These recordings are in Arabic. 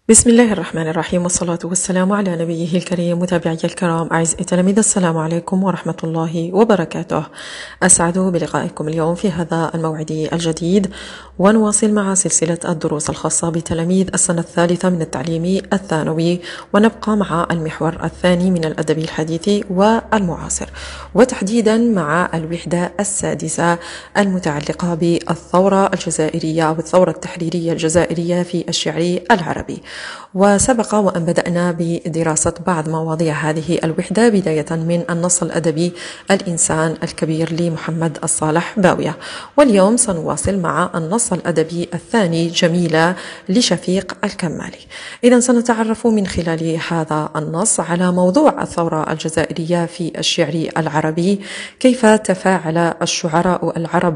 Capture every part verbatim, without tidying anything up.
بسم الله الرحمن الرحيم، والصلاة والسلام على نبيه الكريم. متابعي الكرام أعزائي التلاميذ، السلام عليكم ورحمة الله وبركاته. أسعد بلقائكم اليوم في هذا الموعد الجديد، ونواصل مع سلسلة الدروس الخاصة بتلاميذ السنة الثالثة من التعليم الثانوي، ونبقى مع المحور الثاني من الأدب الحديث والمعاصر، وتحديدا مع الوحدة السادسة المتعلقة بالثورة الجزائرية والثورة التحريرية الجزائرية في الشعر العربي. وسبق وأن بدأنا بدراسة بعض مواضيع هذه الوحدة، بداية من النص الأدبي الإنسان الكبير لمحمد الصالح باوية، واليوم سنواصل مع النص الأدبي الثاني جميلة لشفيق الكمالي. إذا سنتعرف من خلال هذا النص على موضوع الثورة الجزائرية في الشعر العربي، كيف تفاعل الشعراء العرب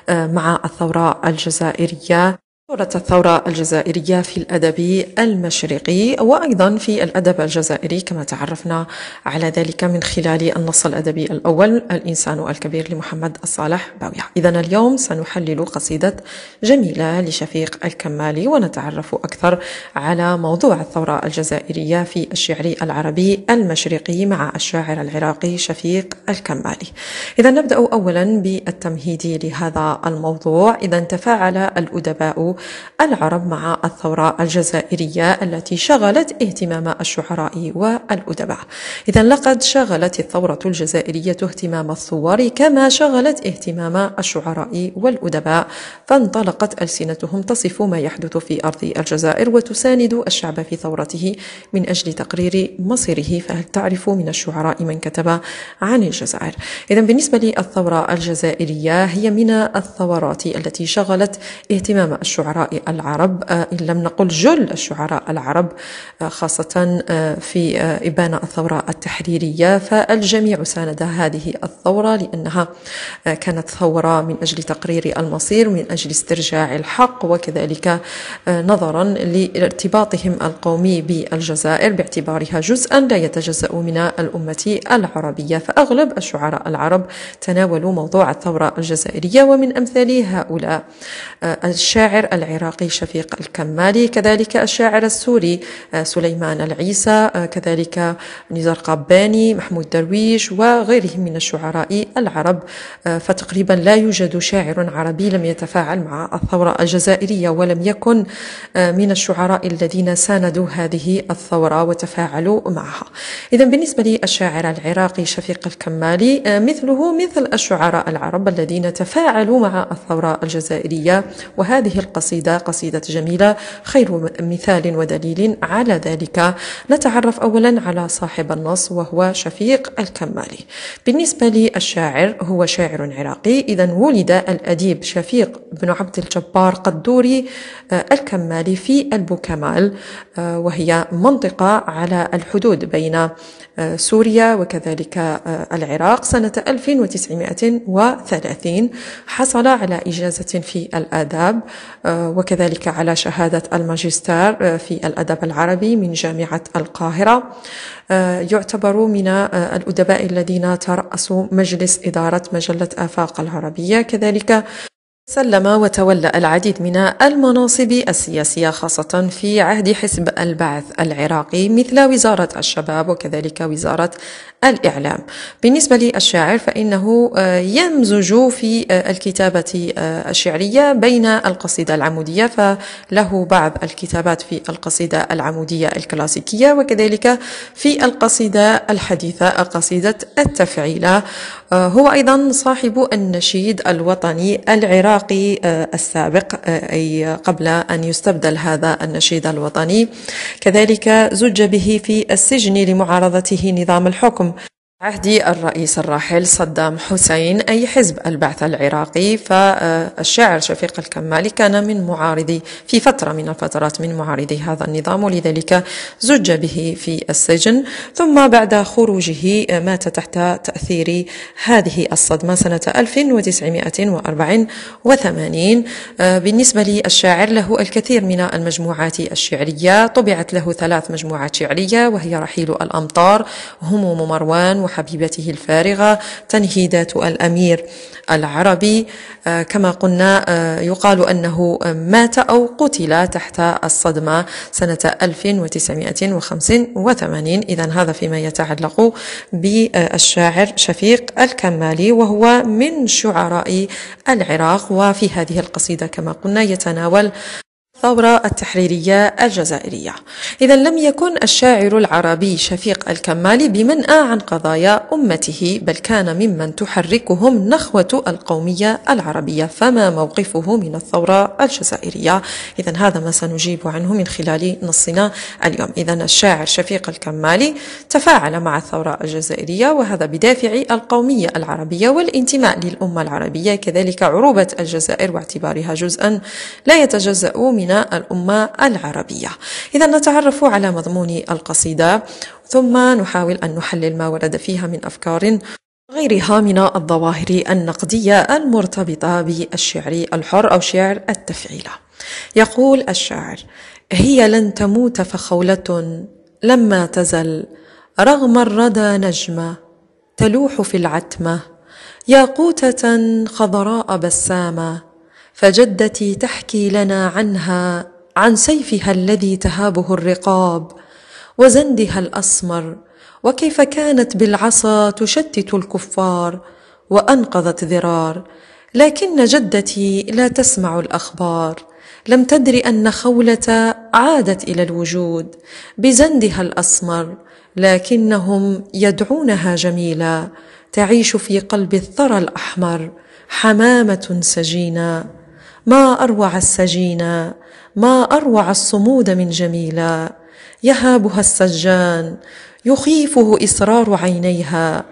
مع الثورة الجزائرية، صورة الثورة الجزائرية في الأدب المشرقي وأيضا في الأدب الجزائري، كما تعرفنا على ذلك من خلال النص الأدبي الأول الإنسان الكبير لمحمد الصالح باوية. إذن اليوم سنحلل قصيدة جميلة لشفيق الكمالي، ونتعرف أكثر على موضوع الثورة الجزائرية في الشعر العربي المشرقي مع الشاعر العراقي شفيق الكمالي. إذا نبدأ أولا بالتمهيد لهذا الموضوع. إذا تفاعل الأدباء العرب مع الثورة الجزائرية التي شغلت اهتمام الشعراء والأدباء. إذا لقد شغلت الثورة الجزائرية اهتمام الثوار كما شغلت اهتمام الشعراء والأدباء، فانطلقت ألسنتهم تصف ما يحدث في أرض الجزائر وتساند الشعب في ثورته من أجل تقرير مصيره. فهل تعرف من الشعراء من كتب عن الجزائر؟ إذا بالنسبة للثورة الجزائرية هي من الثورات التي شغلت اهتمام الشعراء العرب، إن لم نقل جل الشعراء العرب، خاصة في إبان الثورة التحريرية. فالجميع ساند هذه الثورة لأنها كانت ثورة من أجل تقرير المصير، من أجل استرجاع الحق، وكذلك نظرا لارتباطهم القومي بالجزائر باعتبارها جزءا لا يتجزأ من الأمة العربية. فأغلب الشعراء العرب تناولوا موضوع الثورة الجزائرية، ومن أمثال هؤلاء الشاعر العراقي شفيق الكمالي، كذلك الشاعر السوري سليمان العيسى، كذلك نزار قباني، محمود درويش وغيرهم من الشعراء العرب. فتقريبا لا يوجد شاعر عربي لم يتفاعل مع الثورة الجزائرية ولم يكن من الشعراء الذين ساندوا هذه الثورة وتفاعلوا معها. إذا بالنسبة للشاعر العراقي شفيق الكمالي مثله مثل الشعراء العرب الذين تفاعلوا مع الثورة الجزائرية، وهذه القصيدة قصيدة جميلة خير مثال ودليل على ذلك. نتعرف أولا على صاحب النص وهو شفيق الكمالي. بالنسبة للشاعر هو شاعر عراقي. إذا ولد الأديب شفيق بن عبد الجبار قدوري الكمالي في البوكمال، وهي منطقة على الحدود بين سوريا وكذلك العراق، سنة ألف وتسعمائة وثلاثين. حصل على إجازة في الآداب وكذلك على شهادة الماجستير في الأدب العربي من جامعة القاهرة. يعتبر من الأدباء الذين ترأسوا مجلس إدارة مجلة آفاق العربية. كذلك سلم وتولى العديد من المناصب السياسية، خاصة في عهد حزب البعث العراقي مثل وزارة الشباب وكذلك وزارة الإعلام. بالنسبة للشاعر فإنه يمزج في الكتابة الشعرية بين القصيدة العمودية، فله بعض الكتابات في القصيدة العمودية الكلاسيكية وكذلك في القصيدة الحديثة قصيدة التفعيلة. هو أيضا صاحب النشيد الوطني العراقي السابق، أي قبل أن يستبدل هذا النشيد الوطني. كذلك زج به في السجن لمعارضته نظام الحكم عهد الرئيس الراحل صدام حسين، أي حزب البعث العراقي. فالشاعر شفيق الكمالي كان من معارضي في فترة من الفترات من معارضي هذا النظام، ولذلك زج به في السجن. ثم بعد خروجه مات تحت تأثير هذه الصدمة سنة ألف وتسعمائة وأربعة وثمانين. بالنسبة للشاعر له الكثير من المجموعات الشعرية، طبعت له ثلاث مجموعات شعرية، وهي رحيل الأمطار، هموم مروان، وحبيبته الفارغة، تنهيدات الأمير العربي. كما قلنا يقال أنه مات أو قتل تحت الصدمة سنة ألف وتسعمائة وخمسة وثمانين. إذن هذا فيما يتعلق بالشاعر شفيق الكمالي، وهو من شعراء العراق. وفي هذه القصيدة كما قلنا يتناول الثورة التحريرية الجزائرية. إذا لم يكن الشاعر العربي شفيق الكمالي بمنأى عن قضايا أمته، بل كان ممن تحركهم نخوة القومية العربية. فما موقفه من الثورة الجزائرية؟ إذا هذا ما سنجيب عنه من خلال نصنا اليوم. إذا الشاعر شفيق الكمالي تفاعل مع الثورة الجزائرية، وهذا بدافع القومية العربية والانتماء للأمة العربية، كذلك عروبة الجزائر واعتبارها جزءا لا يتجزأ من الأمة العربية. إذا نتعرف على مضمون القصيدة، ثم نحاول أن نحلل ما ورد فيها من أفكار غيرها من الظواهر النقدية المرتبطة بالشعر الحر أو شعر التفعيلة. يقول الشاعر: هي لن تموت فخولة لما تزل، رغم الردى نجمة تلوح في العتمة، ياقوتة خضراء بسامة، فجدتي تحكي لنا عنها، عن سيفها الذي تهابه الرقاب، وزندها الأسمر، وكيف كانت بالعصا تشتت الكفار وأنقذت ذرار. لكن جدتي لا تسمع الأخبار، لم تدر أن خولة عادت إلى الوجود بزندها الأسمر، لكنهم يدعونها جميلة، تعيش في قلب الثرى الأحمر، حمامة سجينة. ما أروع السجينة، ما أروع الصمود من جميلة، يهابها السجان، يخيفه إصرار عينيها.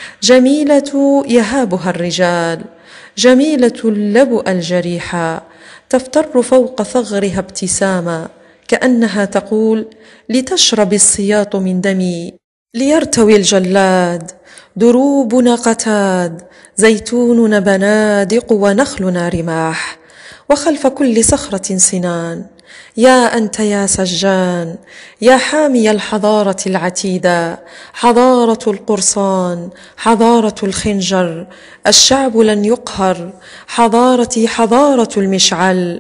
جميلة يهابها الرجال، جميلة اللبؤ الجريحة، تفتر فوق ثغرها ابتسامة، كأنها تقول: لتشرب السياط من دمي، ليرتوي الجلاد. دروبنا قتاد، زيتوننا بنادق، ونخلنا رماح، وخلف كل صخرة سنان. يا أنت يا سجان، يا حامي الحضارة العتيدة، حضارة القرصان، حضارة الخنجر، الشعب لن يقهر، حضارتي حضارة المشعل.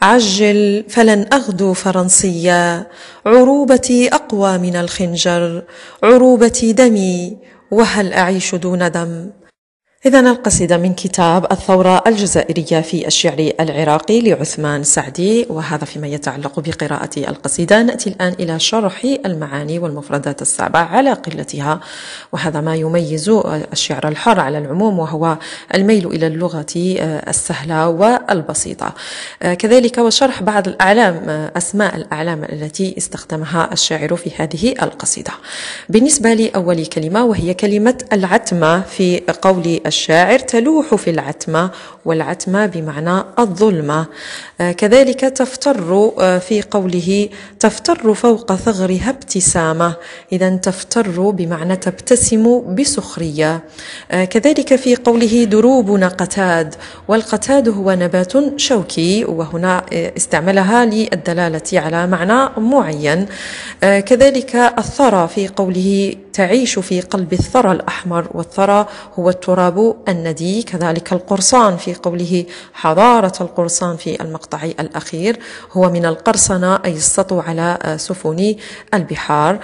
عجل فلن أغدو فرنسية، عروبتي أقوى من الخنجر، عروبتي دمي، وهل أعيش دون دم؟ إذن القصيدة من كتاب الثورة الجزائرية في الشعر العراقي لعثمان سعدي، وهذا فيما يتعلق بقراءة القصيدة. نأتي الآن إلى شرح المعاني والمفردات الصعبة على قلتها، وهذا ما يميز الشعر الحر على العموم، وهو الميل إلى اللغة السهلة والبسيطة. كذلك وشرح بعض الأعلام، أسماء الأعلام التي استخدمها الشاعر في هذه القصيدة. بالنسبة لأول كلمة وهي كلمة العتمة، في قول الشاعر: تلوح في العتمة، والعتمة بمعنى الظلمة. آه كذلك تفتر، آه في قوله: تفتر فوق ثغرها ابتسامة، إذا تفتر بمعنى تبتسم بسخرية. آه كذلك في قوله: دروبنا قتاد، والقتاد هو نبات شوكي، وهنا آه استعملها للدلالة على معنى معين. آه كذلك الثرى، في قوله: تعيش في قلب الثرى الأحمر، والثرى هو التراب الندي. كذلك القرصان، في قوله: حضارة القرصان، في المقطع الأخير هو من القرصنة، أي السطو على سفن البحار.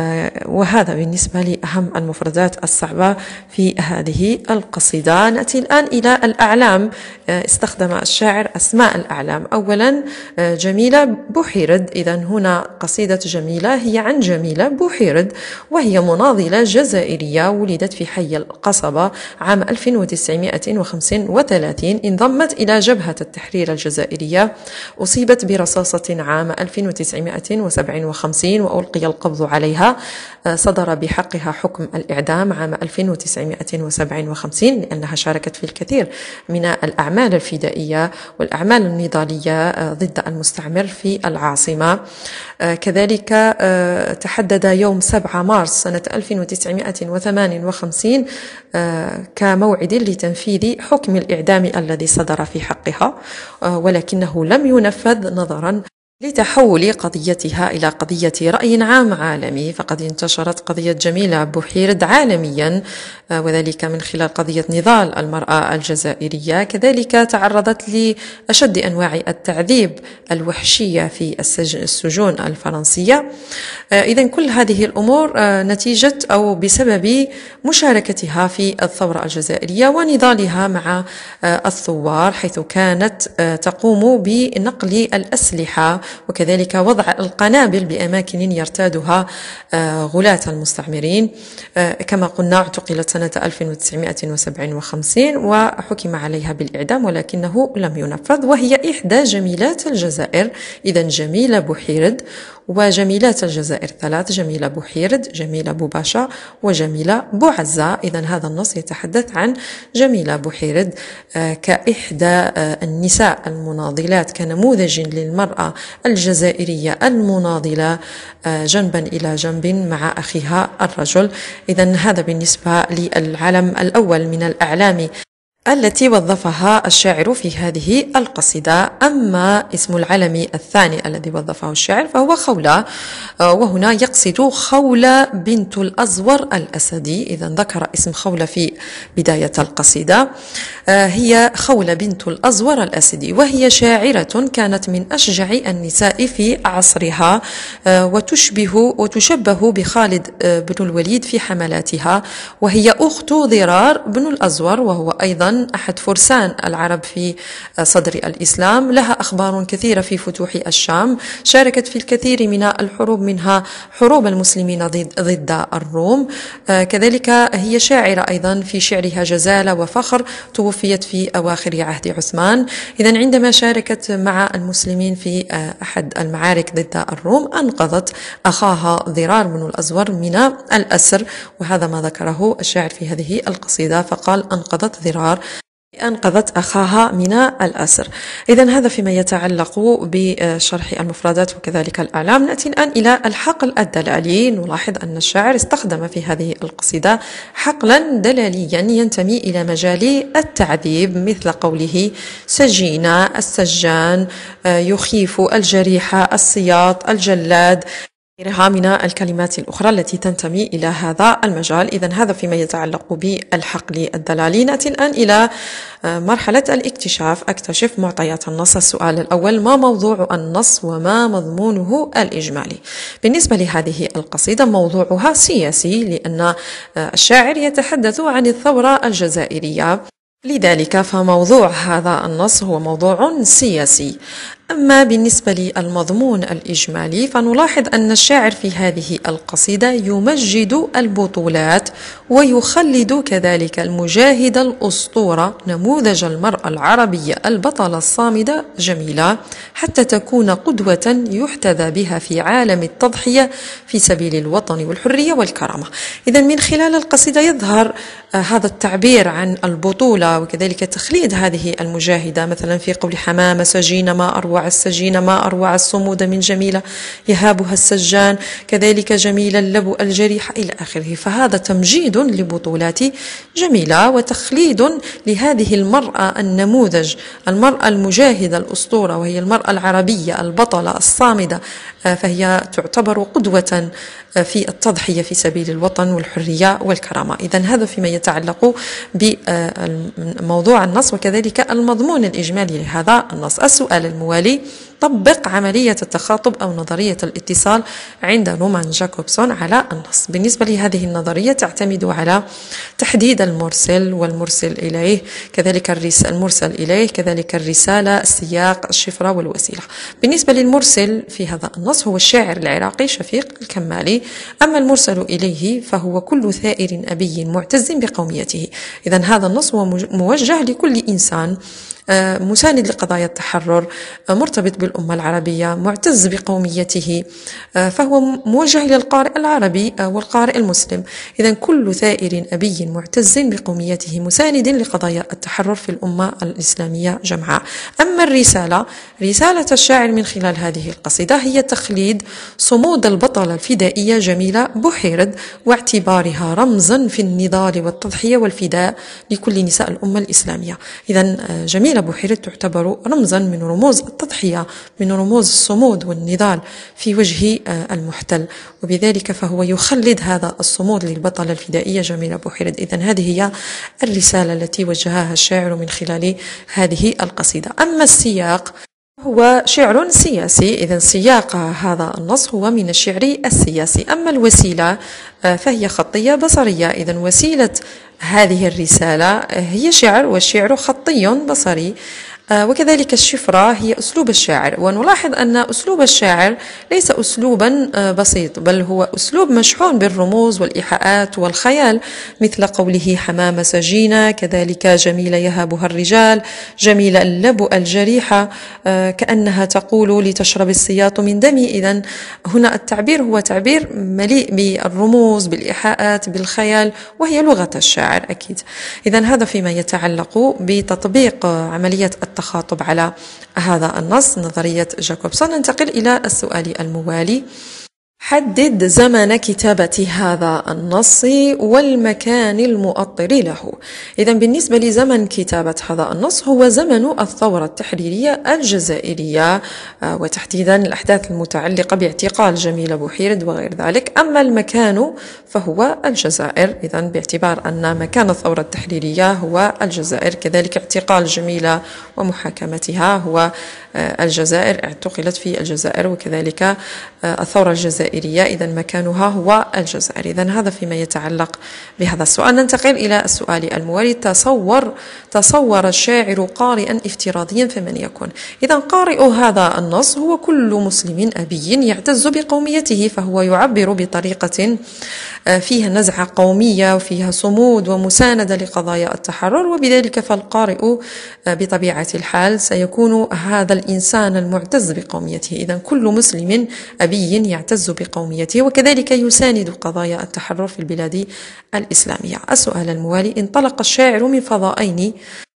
وهذا بالنسبة لأهم المفردات الصعبة في هذه القصيدة. نأتي الآن إلى الأعلام. استخدم الشاعر أسماء الأعلام. أولا جميلة بوحيرد، إذن هنا قصيدة جميلة هي عن جميلة بوحيرد، وهي مناضلة جزائرية ولدت في حي القصبة عام ألف وتسعمائة وخمسة وثلاثين، انضمت إلى جبهة التحرير الجزائرية، أصيبت برصاصة عام ألف وتسعمائة وسبعة وخمسين وألقي القبض عليها. صدر بحقها حكم الإعدام عام ألف وتسعمائة وسبعة وخمسين، لأنها شاركت في الكثير من الأعمال الفدائية والأعمال النضالية ضد المستعمر في العاصمة. كذلك تحدد يوم سبعة مارس سنة ألف وتسعمائة وثمانية وخمسين كموعد لتنفيذ حكم الإعدام الذي صدر في حقها، ولكنه لم ينفذ نظرا لتحول قضيتها إلى قضية رأي عام عالمي، فقد انتشرت قضية جميلة بوحيرد عالميا، وذلك من خلال قضية نضال المرأة الجزائرية. كذلك تعرضت لأشد أنواع التعذيب الوحشية في السجون الفرنسية. إذن كل هذه الأمور نتيجة أو بسبب مشاركتها في الثورة الجزائرية ونضالها مع الثوار، حيث كانت تقوم بنقل الأسلحة وكذلك وضع القنابل بأماكن يرتادها غلاة المستعمرين. كما قلنا اعتقلت سنة ألف وتسعمائة وسبعة وخمسين وحكم عليها بالإعدام، ولكنه لم ينفذ، وهي إحدى جميلات الجزائر. إذن جميلة بوحيرد، وجميلات الجزائر ثلاث: جميلة بوحيرد، جميلة بوباشا، وجميلة بوعزة. إذن هذا النص يتحدث عن جميلة بوحيرد كإحدى النساء المناضلات، كنموذج للمرأة الجزائرية المناضلة جنبا إلى جنب مع أخيها الرجل. إذن هذا بالنسبة للعلم الأول من الأعلام التي وظفها الشاعر في هذه القصيدة. أما اسم العلم الثاني الذي وظفه الشاعر فهو خولة، وهنا يقصد خولة بنت الأزور الأسدي. إذا ذكر اسم خولة في بداية القصيدة. هي خولة بنت الأزور الأسدي، وهي شاعرة كانت من أشجع النساء في عصرها، وتشبه وتشبه بخالد بن الوليد في حملاتها، وهي أخت ضرار بن الأزور، وهو أيضا أحد فرسان العرب في صدر الإسلام. لها أخبار كثيرة في فتوح الشام، شاركت في الكثير من الحروب، منها حروب المسلمين ضد الروم. كذلك هي شاعرة أيضا في شعرها جزالة وفخر، توفيت في أواخر عهد عثمان. إذن عندما شاركت مع المسلمين في أحد المعارك ضد الروم أنقذت أخاها ضرار بن الأزور من الأسر، وهذا ما ذكره الشاعر في هذه القصيدة، فقال أنقذت ضرار، أنقذت أخاها من الأسر. إذن هذا فيما يتعلق بشرح المفردات وكذلك الأعلام. نأتي الآن إلى الحقل الدلالي. نلاحظ أن الشاعر استخدم في هذه القصيدة حقلا دلاليا ينتمي إلى مجال التعذيب، مثل قوله سجين، السجان، يخيف، الجريحة، السياط، الجلاد، غيرها من الكلمات الأخرى التي تنتمي إلى هذا المجال. إذن هذا فيما يتعلق بالحقل الدلالي. نأتي الآن إلى مرحلة الاكتشاف. أكتشف معطيات النص. السؤال الأول: ما موضوع النص وما مضمونه الإجمالي؟ بالنسبة لهذه القصيدة موضوعها سياسي، لأن الشاعر يتحدث عن الثورة الجزائرية، لذلك فموضوع هذا النص هو موضوع سياسي. أما بالنسبة للمضمون الإجمالي فنلاحظ أن الشاعر في هذه القصيدة يمجد البطولات، ويخلد كذلك المجاهدة الأسطورة، نموذج المرأة العربية البطلة الصامدة جميلة، حتى تكون قدوة يحتذى بها في عالم التضحية في سبيل الوطن والحرية والكرامة. إذا من خلال القصيدة يظهر هذا التعبير عن البطولة، وكذلك تخليد هذه المجاهدة، مثلا في قول حمامة: سجين ما أروع السجين، ما أروع الصمود من جميلة يهابها السجان، كذلك جميل اللبؤ الجريح، إلى آخره. فهذا تمجيد لبطولات جميلة، وتخليد لهذه المرأة النموذج، المرأة المجاهدة الأسطورة، وهي المرأة العربية البطلة الصامدة، فهي تعتبر قدوة في التضحية في سبيل الوطن والحرية والكرامة. إذن هذا فيما يتعلق بموضوع النص وكذلك المضمون الإجمالي لهذا النص. السؤال الموالي: طبق عملية التخاطب أو نظرية الاتصال عند رومان جاكوبسون على النص. بالنسبة لهذه النظرية تعتمد على تحديد المرسل والمرسل إليه، كذلك المرسل إليه، كذلك الرسالة، السياق، الشفرة والوسيلة. بالنسبة للمرسل في هذا النص هو الشاعر العراقي شفيق الكمالي، أما المرسل إليه فهو كل ثائر أبي معتز بقوميته. إذن هذا النص هو موجه لكل إنسان مساند لقضايا التحرر، مرتبط بالأمة العربية، معتز بقوميته، فهو موجه للقارئ العربي والقارئ المسلم. إذا كل ثائر أبي معتز بقوميته مساند لقضايا التحرر في الأمة الإسلامية جمعاء. أما الرسالة، رسالة الشاعر من خلال هذه القصيدة هي تخليد صمود البطلة الفدائية جميلة بوحيرد، واعتبارها رمزا في النضال والتضحية والفداء لكل نساء الأمة الإسلامية. إذا جميلة جميلة بوحيرد تعتبر رمزا من رموز التضحية، من رموز الصمود والنضال في وجه المحتل، وبذلك فهو يخلد هذا الصمود للبطلة الفدائية جميلة بوحيرد. إذن هذه هي الرسالة التي وجهها الشاعر من خلال هذه القصيدة. أما السياق هو شعر سياسي، إذن سياق هذا النص هو من الشعر السياسي. أما الوسيلة فهي خطية بصرية، إذن وسيلة هذه الرسالة هي شعر، والشعر خطي بصري، وكذلك الشفرة هي أسلوب الشاعر. ونلاحظ أن أسلوب الشاعر ليس أسلوبا بسيط، بل هو أسلوب مشحون بالرموز والإيحاءات والخيال، مثل قوله حمامة سجينة، كذلك جميلة يهابها الرجال، جميلة اللبؤ الجريحة، كأنها تقول لتشرب السياط من دمي. إذن هنا التعبير هو تعبير مليء بالرموز بالإيحاءات بالخيال، وهي لغة الشاعر أكيد. إذن هذا فيما يتعلق بتطبيق عملية التخاطب على هذا النص، نظرية جاكوبسون. ننتقل إلى السؤال الموالي: حدد زمن كتابة هذا النص والمكان المؤطر له. إذا بالنسبة لزمن كتابة هذا النص هو زمن الثورة التحريرية الجزائرية، وتحديدا الأحداث المتعلقة باعتقال جميلة بوحيرد وغير ذلك. أما المكان فهو الجزائر، إذا باعتبار أن مكان الثورة التحريرية هو الجزائر، كذلك اعتقال جميلة ومحاكمتها هو الجزائر، اعتقلت في الجزائر، وكذلك الثورة الجزائرية إذا مكانها هو الجزائر. إذا هذا فيما يتعلق بهذا السؤال. ننتقل إلى السؤال الموالي: تصور تصور الشاعر قارئا افتراضيا فمن يكون؟ إذا قارئ هذا النص هو كل مسلم أبي يعتز بقوميته، فهو يعبر بطريقة فيها نزعة قومية وفيها صمود ومساندة لقضايا التحرر، وبذلك فالقارئ بطبيعة الحال سيكون هذا الإنسان المعتز بقوميته. إذا كل مسلم أبي يعتز بقوميته، وكذلك يساند قضايا التحرر في البلاد الإسلامية. السؤال الموالي: انطلق الشاعر من فضائين،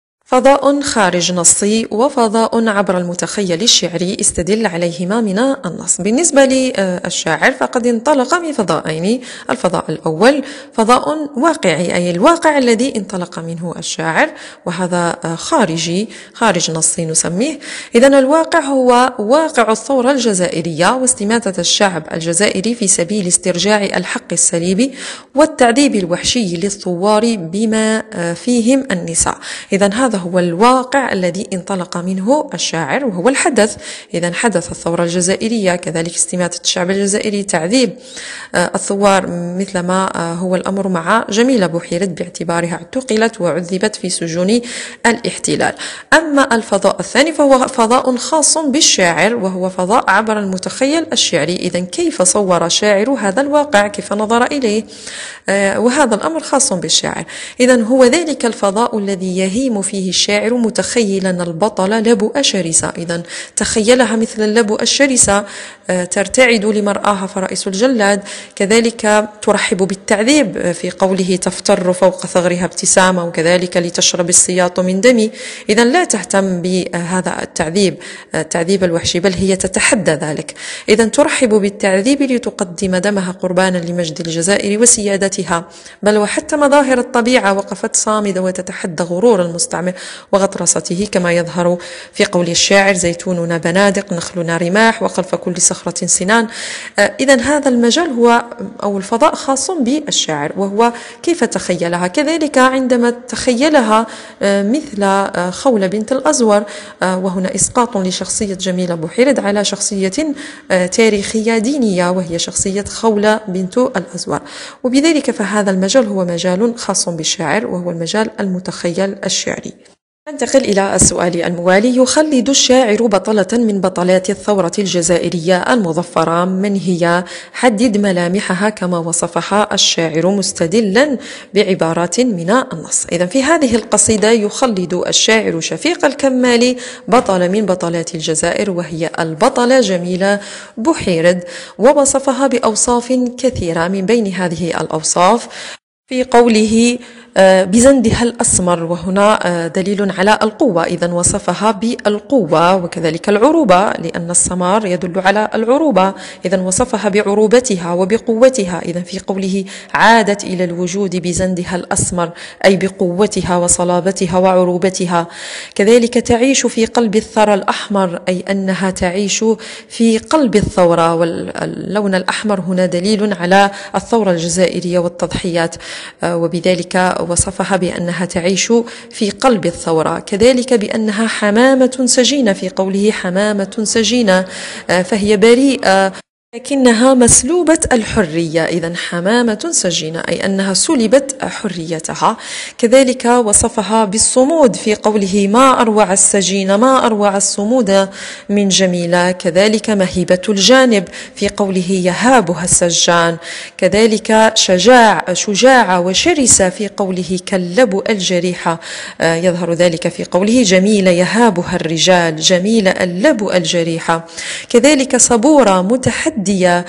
فضاء خارج نصي وفضاء عبر المتخيل الشعري، استدل عليهما من النص. بالنسبة للشاعر فقد انطلق من فضائين: الفضاء الأول فضاء واقعي، أي الواقع الذي انطلق منه الشاعر، وهذا خارجي خارج نصي نسميه. إذن الواقع هو واقع الثورة الجزائرية واستماتة الشعب الجزائري في سبيل استرجاع الحق السليبي والتعذيب الوحشي للثوار بما فيهم النساء. إذن هذا هو الواقع الذي انطلق منه الشاعر، وهو الحدث. إذن حدث الثورة الجزائرية، كذلك استماتة الشعب الجزائري، تعذيب الثوار مثل ما هو الأمر مع جميلة بوحيرد باعتبارها اعتقلت وعذبت في سجون الاحتلال. أما الفضاء الثاني فهو فضاء خاص بالشاعر، وهو فضاء عبر المتخيل الشعري. إذن كيف صور الشاعر هذا الواقع، كيف نظر إليه، وهذا الأمر خاص بالشاعر. إذن هو ذلك الفضاء الذي يهيم فيه الشاعر متخيلا البطل لبؤ شرسة. إذن تخيلها مثل اللبؤ الشرسة ترتعد لمرآها فرائس الجلاد، كذلك ترحب بالتعذيب في قوله تفتر فوق ثغرها ابتسامة، وكذلك لتشرب السياط من دمي. إذن لا تهتم بهذا التعذيب التعذيب الوحشي، بل هي تتحدى ذلك. إذن ترحب بالتعذيب لتقدم دمها قربانا لمجد الجزائر وسيادتها، بل وحتى مظاهر الطبيعة وقفت صامدة وتتحدى غرور المستعمر وغطرسته، كما يظهر في قول الشاعر زيتوننا بنادق نخلنا رماح وخلف كل صخرة سنان. إذن هذا المجال هو أو الفضاء خاص بالشاعر، وهو كيف تخيلها. كذلك عندما تخيلها مثل خولة بنت الأزور، وهنا إسقاط لشخصية جميلة بوحيرد على شخصية تاريخية دينية وهي شخصية خولة بنت الأزور، وبذلك فهذا المجال هو مجال خاص بالشاعر، وهو المجال المتخيل الشعري. ننتقل إلى السؤال الموالي: يخلد الشاعر بطلة من بطلات الثورة الجزائرية المظفرة، من هي؟ حدد ملامحها كما وصفها الشاعر مستدلا بعبارات من النص. إذا في هذه القصيدة يخلد الشاعر شفيق الكمالي بطلة من بطلات الجزائر، وهي البطلة جميلة بوحيرد، ووصفها بأوصاف كثيرة. من بين هذه الأوصاف في قوله بزندها الأسمر، وهنا دليل على القوة، إذن وصفها بالقوة، وكذلك العروبة لأن السمار يدل على العروبة، إذن وصفها بعروبتها وبقوتها. إذن في قوله عادت إلى الوجود بزندها الأسمر أي بقوتها وصلابتها وعروبتها. كذلك تعيش في قلب الثرى الأحمر أي أنها تعيش في قلب الثورة، واللون الأحمر هنا دليل على الثورة الجزائرية والتضحيات، وبذلك وصفها بأنها تعيش في قلب الثورة. كذلك بأنها حمامة سجينة في قوله حمامة سجينة، فهي بريئة لكنها مسلوبة الحرية، إذن حمامة سجينة أي أنها سلبت حريتها. كذلك وصفها بالصمود في قوله ما أروع السجين ما أروع الصمود من جميلة. كذلك مهيبة الجانب في قوله يهابها السجان. كذلك شجاع شجاعة وشرسة في قوله كاللبؤ الجريحة، يظهر ذلك في قوله جميلة يهابها الرجال جميلة اللبؤ الجريحة. كذلك صبورة متحدثة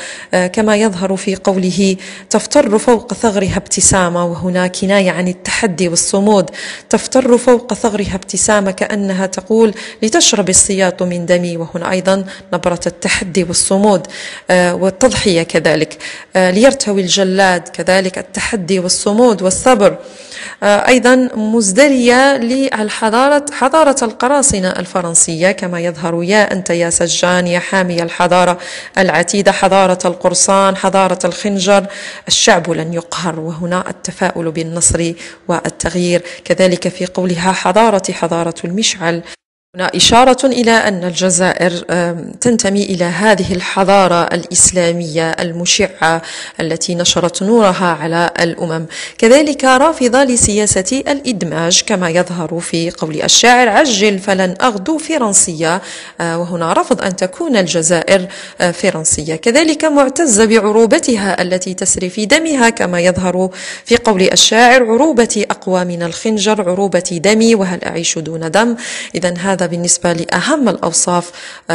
كما يظهر في قوله تفتر فوق ثغرها ابتسامة، وهنا كناية عن التحدي والصمود. تفتر فوق ثغرها ابتسامة كأنها تقول لتشرب السياط من دمي، وهنا أيضا نبرة التحدي والصمود والتضحية. كذلك ليرتوي الجلاد، كذلك التحدي والصمود والصبر. أيضا مزدرية للحضارة حضارة القراصنة الفرنسية كما يظهر يا أنت يا سجان يا حامي الحضارة العتيدة حضارة القرصان حضارة الخنجر الشعب لن يقهر، وهنا التفاؤل بالنصر والتغيير. كذلك في قولها حضارة حضارة المشعل، هنا إشارة إلى أن الجزائر تنتمي إلى هذه الحضارة الإسلامية المشعة التي نشرت نورها على الأمم. كذلك رافضة لسياسة الإدماج كما يظهر في قول الشاعر عجل فلن أغدو فرنسية، وهنا رفض أن تكون الجزائر فرنسية. كذلك معتزة بعروبتها التي تسري في دمها كما يظهر في قول الشاعر عروبتي أقوى من الخنجر عروبتي دمي وهل أعيش دون دم. إذن هذا بالنسبة لأهم الأوصاف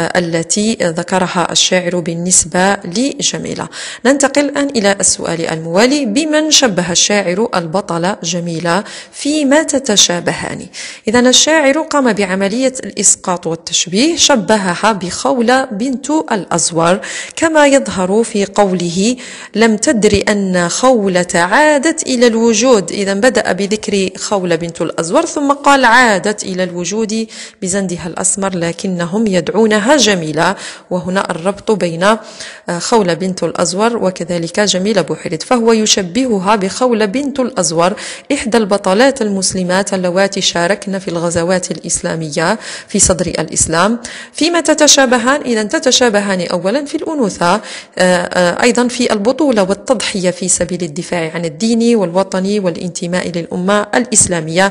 التي ذكرها الشاعر بالنسبة لجميلة. ننتقل الآن إلى السؤال الموالي: بمن شبه الشاعر البطلة جميلة فيما تتشابهان؟ إذن الشاعر قام بعملية الإسقاط والتشبيه، شبهها بخولة بنت الأزور كما يظهر في قوله لم تدري أن خولة عادت إلى الوجود. إذن بدأ بذكر خولة بنت الأزور ثم قال عادت إلى الوجود بزندها الأسمر لكنهم يدعونها جميلة، وهنا الربط بين خولة بنت الأزور وكذلك جميلة بوحيرد، فهو يشبهها بخولة بنت الأزور إحدى البطلات المسلمات اللواتي شاركن في الغزوات الإسلامية في صدر الإسلام. فيما تتشابهان؟ إذا تتشابهان أولا في الأنوثة، أيضا في البطولة والتضحية في سبيل الدفاع عن الدين والوطن والانتماء للأمة الإسلامية،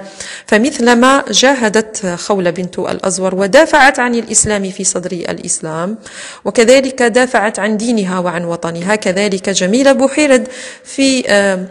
فمثلما جاهدت خولة بنت الأزور ودافعت عن الإسلام في صدر الإسلام وكذلك دافعت عن دينها وعن وطنها، كذلك جميلة بوحيرد في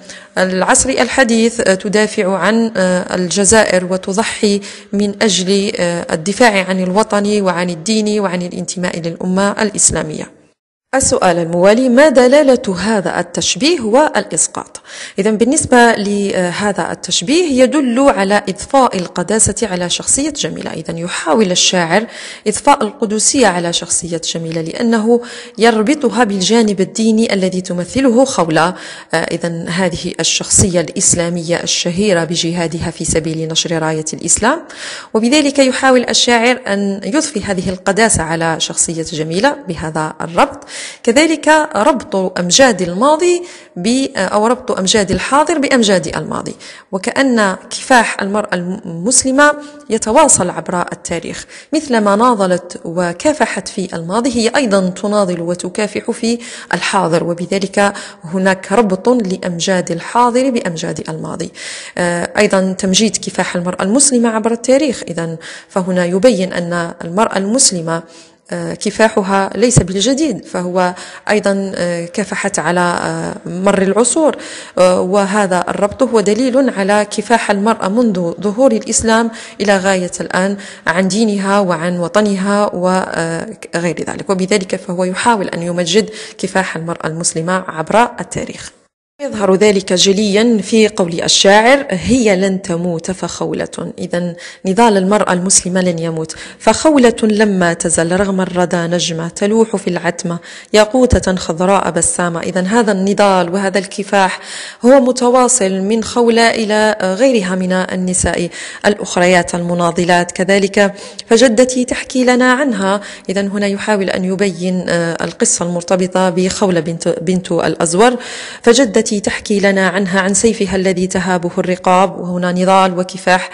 العصر الحديث تدافع عن الجزائر وتضحي من أجل الدفاع عن الوطن وعن الدين وعن الانتماء للأمة الإسلامية. السؤال الموالي: ما دلالة هذا التشبيه والإسقاط؟ إذا بالنسبة لهذا التشبيه يدل على إضفاء القداسة على شخصية جميلة. إذا يحاول الشاعر إضفاء القدسية على شخصية جميلة لأنه يربطها بالجانب الديني الذي تمثله خولة، إذا هذه الشخصية الإسلامية الشهيرة بجهادها في سبيل نشر راية الإسلام، وبذلك يحاول الشاعر أن يضفي هذه القداسة على شخصية جميلة بهذا الربط. كذلك ربط أمجاد الماضي أو ربط أمجاد الحاضر بأمجاد الماضي، وكأن كفاح المرأة المسلمة يتواصل عبر التاريخ، مثلما ناضلت وكافحت في الماضي هي أيضا تناضل وتكافح في الحاضر، وبذلك هناك ربط لأمجاد الحاضر بأمجاد الماضي. أيضا تمجيد كفاح المرأة المسلمة عبر التاريخ، إذن فهنا يبين أن المرأة المسلمة كفاحها ليس بالجديد، فهو أيضا كافحت على مر العصور، وهذا الربط هو دليل على كفاح المرأة منذ ظهور الإسلام إلى غاية الآن عن دينها وعن وطنها وغير ذلك، وبذلك فهو يحاول أن يمجد كفاح المرأة المسلمة عبر التاريخ. يظهر ذلك جليا في قول الشاعر: هي لن تموت فخولة. إذا نضال المرأة المسلمة لن يموت. فخولة لما تزل رغم الردى نجمة تلوح في العتمة ياقوتة خضراء بسامة. إذا هذا النضال وهذا الكفاح هو متواصل من خولة إلى غيرها من النساء الأخريات المناضلات كذلك. فجدتي تحكي لنا عنها. إذا هنا يحاول أن يبين القصة المرتبطة بخولة بنت, بنت الأزور. فجدتي تحكي لنا عنها عن سيفها الذي تهابه الرقاب، وهنا نضال وكفاح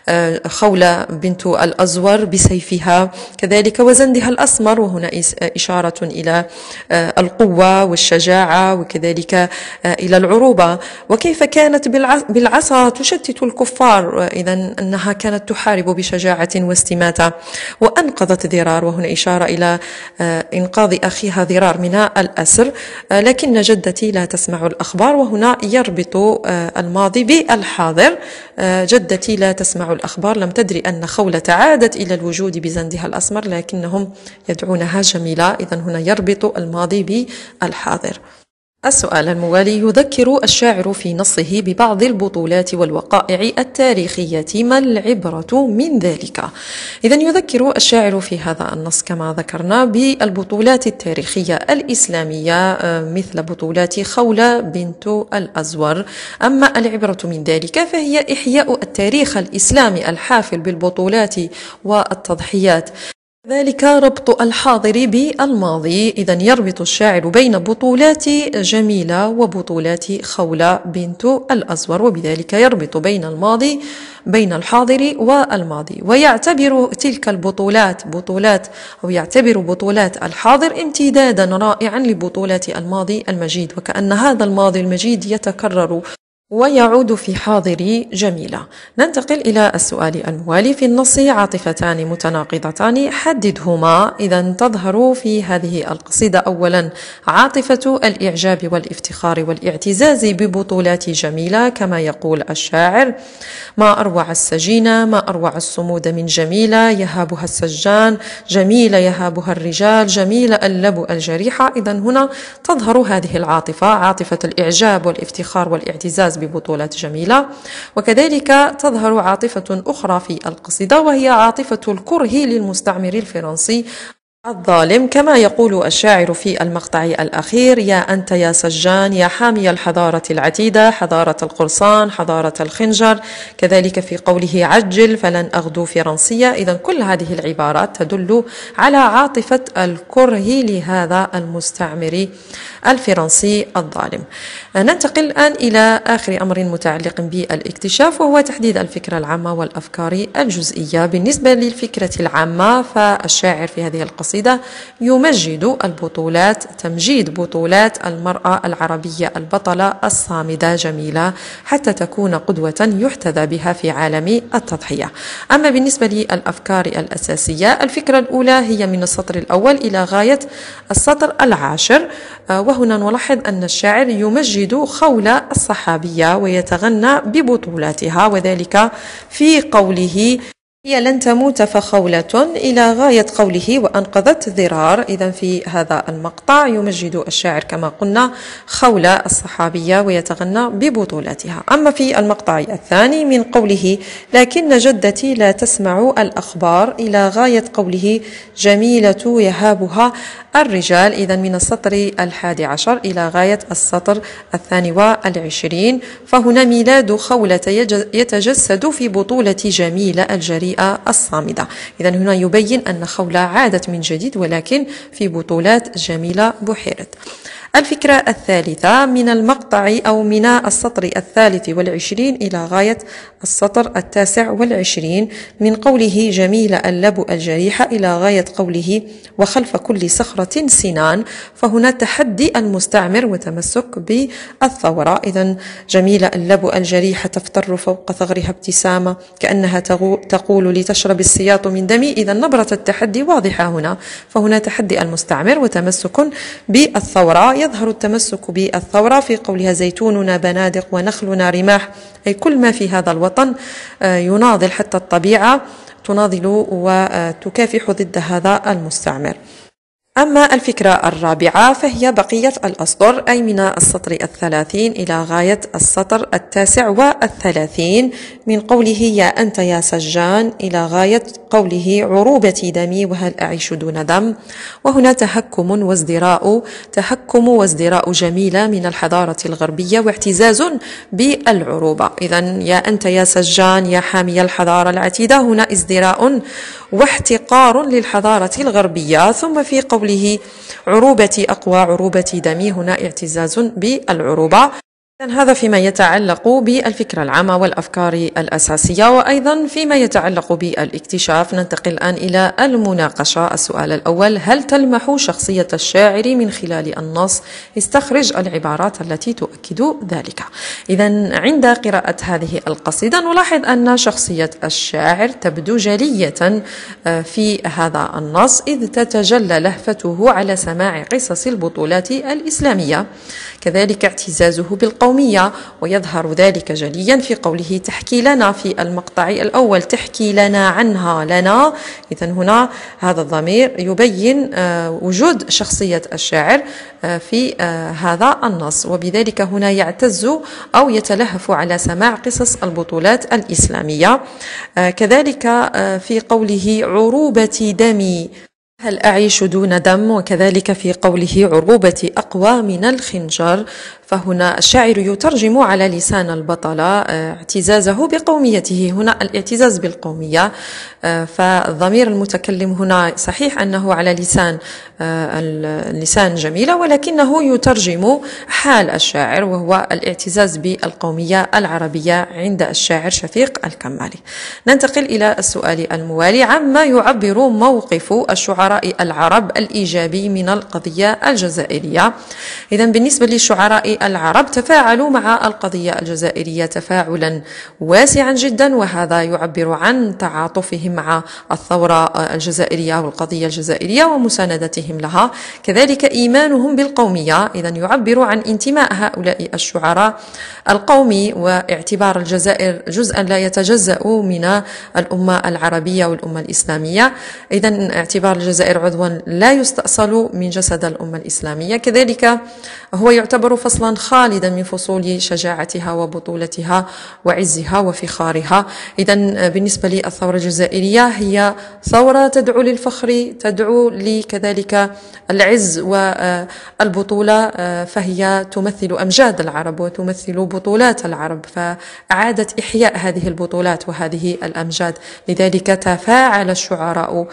خولة بنت الأزور بسيفها كذلك، وزندها الأسمر، وهنا إشارة إلى القوة والشجاعة وكذلك إلى العروبة. وكيف كانت بالعصا تشتت الكفار، إذا أنها كانت تحارب بشجاعة واستماتة وأنقذت ضرار، وهنا إشارة إلى إنقاذ أخيها ضرار من الأسر. لكن جدتي لا تسمع الأخبار، وهنا يربط الماضي بالحاضر. جدتي لا تسمع الأخبار، لم تدري أن خولة عادت إلى الوجود بزندها الأسمر لكنهم يدعونها جميلة. إذن هنا يربط الماضي بالحاضر. السؤال الموالي: يذكر الشاعر في نصه ببعض البطولات والوقائع التاريخية، ما العبرة من ذلك؟ إذن يذكر الشاعر في هذا النص كما ذكرنا بالبطولات التاريخية الإسلامية مثل بطولات خولة بنت الأزور. أما العبرة من ذلك فهي إحياء التاريخ الإسلامي الحافل بالبطولات والتضحيات، ذلك ربط الحاضر بالماضي. إذن يربط الشاعر بين بطولات جميلة وبطولات خولة بنت الأزور، وبذلك يربط بين الماضي بين الحاضر والماضي، ويعتبر تلك البطولات بطولات أو يعتبر بطولات الحاضر امتدادا رائعا لبطولات الماضي المجيد، وكأن هذا الماضي المجيد يتكرر ويعود في حاضر جميلة. ننتقل إلى السؤال الموالي: في النص عاطفتان متناقضتان حددهما. إذا تظهر في هذه القصيدة أولا عاطفة الإعجاب والافتخار والاعتزاز ببطولات جميلة كما يقول الشاعر: ما أروع السجينة، ما أروع الصمود من جميلة يهابها السجان، جميلة يهابها الرجال، جميلة اللب الجريحة. إذا هنا تظهر هذه العاطفة، عاطفة الإعجاب والافتخار والاعتزاز ببطولة جميلة. وكذلك تظهر عاطفة أخرى في القصيدة وهي عاطفة الكره للمستعمر الفرنسي الظالم كما يقول الشاعر في المقطع الأخير: يا أنت يا سجان يا حامي الحضارة العتيدة، حضارة القرصان، حضارة الخنجر. كذلك في قوله: عجل فلن أغدو فرنسية. إذن كل هذه العبارات تدل على عاطفة الكره لهذا المستعمر الفرنسي الظالم. ننتقل الآن إلى آخر أمر متعلق بالاكتشاف، وهو تحديد الفكرة العامة والأفكار الجزئية. بالنسبة للفكرة العامة فالشاعر في هذه القصيدة يمجد البطولات، تمجيد بطولات المرأة العربية البطلة الصامدة جميلة حتى تكون قدوة يحتذى بها في عالم التضحية. أما بالنسبة للأفكار الأساسية، الفكرة الأولى هي من السطر الأول إلى غاية السطر العاشر، وهنا نلاحظ أن الشاعر يمجد خولة الصحابية ويتغنى ببطولاتها، وذلك في قوله: هي لن تموت فخولة، إلى غاية قوله: وأنقذت ضرار. إذا في هذا المقطع يمجد الشاعر كما قلنا خولة الصحابية ويتغنى ببطولاتها. أما في المقطع الثاني من قوله: لكن جدتي لا تسمع الأخبار، إلى غاية قوله: جميلة يهابها الرجال. إذا من السطر الحادي عشر إلى غاية السطر الثاني والعشرين، فهنا ميلاد خولة يتجسد في بطولة جميلة الجريئة الصامدة. إذا هنا يبين أن خولة عادت من جديد ولكن في بطولات جميلة بحيرة. الفكرة الثالثة من المقطع أو من السطر الثالث والعشرين إلى غاية السطر التاسع والعشرين، من قوله: جميل اللب الجريحة، إلى غاية قوله: وخلف كل صخرة سنان. فهنا تحدي المستعمر وتمسك بالثورة. إذا جميل اللب الجريحة تفتر فوق ثغرها ابتسامة كأنها تقول: لتشرب السياط من دمي. إذا نبرة التحدي واضحة هنا، فهنا تحدي المستعمر وتمسك بالثورة. يظهر التمسك بالثورة في قولها: زيتوننا بنادق ونخلنا رماح، أي كل ما في هذا الوطن يناضل، حتى الطبيعة تناضل وتكافح ضد هذا المستعمر. أما الفكرة الرابعة فهي بقية الأسطر، أي من السطر الثلاثين إلى غاية السطر التاسع والثلاثين، من قوله يا أنت يا سجان إلى غاية قوله عروبتي دمي وهل أعيش دون دم. وهنا تهكم وازدراء، تهكم وازدراء جميلة من الحضارة الغربية واعتزاز بالعروبة. إذن يا أنت يا سجان يا حامي الحضارة العتيدة، هنا ازدراء واحتقار للحضارة الغربية. ثم في قوله عروبتي أقوى عروبتي دمي، هنا اعتزاز بالعروبة. هذا فيما يتعلق بالفكرة العامة والأفكار الأساسية. وأيضا فيما يتعلق بالاكتشاف ننتقل الآن إلى المناقشة. السؤال الأول: هل تلمح شخصية الشاعر من خلال النص؟ استخرج العبارات التي تؤكد ذلك. إذن عند قراءة هذه القصيدة نلاحظ أن شخصية الشاعر تبدو جلية في هذا النص، إذ تتجلى لهفته على سماع قصص البطولات الإسلامية، كذلك اعتزازه بالقومية، ويظهر ذلك جليا في قوله تحكي لنا في المقطع الأول، تحكي لنا عنها لنا. إذن هنا هذا الضمير يبين وجود شخصية الشاعر في هذا النص، وبذلك هنا يعتز أو يتلهف على سماع قصص البطولات الإسلامية. كذلك في قوله عروبة دمي هل أعيش دون دم، وكذلك في قوله عروبة أقوى من الخنجر، فهنا الشاعر يترجم على لسان البطلة اعتزازه بقوميته، هنا الاعتزاز بالقومية. فالضمير المتكلم هنا صحيح أنه على لسان اللسان جميلة، ولكنه يترجم حال الشاعر وهو الاعتزاز بالقومية العربية عند الشاعر شفيق الكمالي. ننتقل إلى السؤال الموالي: عما يعبر موقف الشعراء العرب الإيجابي من القضية الجزائرية؟ إذن بالنسبة للشعراء العرب تفاعلوا مع القضية الجزائرية تفاعلا واسعا جدا، وهذا يعبر عن تعاطفهم مع الثورة الجزائرية والقضية الجزائرية ومساندتهم لها، كذلك إيمانهم بالقومية. إذن يعبر عن انتماء هؤلاء الشعراء القومي واعتبار الجزائر جزءا لا يتجزأ من الأمة العربية والأمة الإسلامية، إذن اعتبار الجزائر عضوا لا يستأصل من جسد الأمة الإسلامية، كذلك هو يعتبر فصلا خالدا من فصول شجاعتها وبطولتها وعزها وفخارها. إذن بالنسبة للثورة الجزائرية هي ثورة تدعو للفخر، تدعو لكذلك العز والبطولة، فهي تمثل أمجاد العرب وتمثل بطولات العرب، فأعادت إحياء هذه البطولات وهذه الأمجاد. لذلك تفاعل الشعراء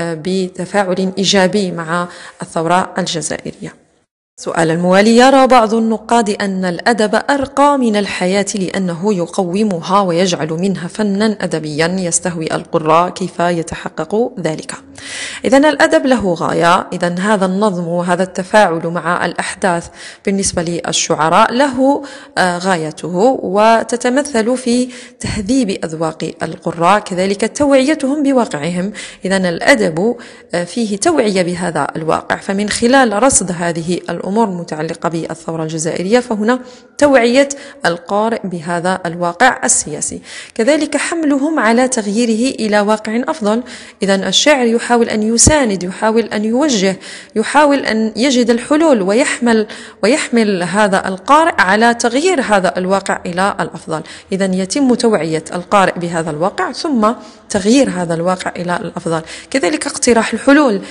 بتفاعل إيجابي مع الثورة الجزائرية. السؤال الموالي: يرى بعض النقاد أن الأدب أرقى من الحياة لأنه يقومها ويجعل منها فنا أدبيا يستهوي القراء، كيف يتحقق ذلك؟ إذن الأدب له غاية، إذن هذا النظم وهذا التفاعل مع الأحداث بالنسبة للشعراء له غايته، وتتمثل في تهذيب أذواق القراء، كذلك توعيتهم بواقعهم. إذن الأدب فيه توعية بهذا الواقع، فمن خلال رصد هذه الأمور المتعلقة بالثورة الجزائرية فهنا توعية القارئ بهذا الواقع السياسي، كذلك حملهم على تغييره إلى واقع أفضل. إذن الشاعر يحاول أن يساند، يحاول أن يوجه، يحاول أن يجد الحلول ويحمل ويحمل هذا القارئ على تغيير هذا الواقع إلى الأفضل. إذن يتم توعية القارئ بهذا الواقع ثم تغيير هذا الواقع إلى الأفضل، كذلك اقتراح الحلول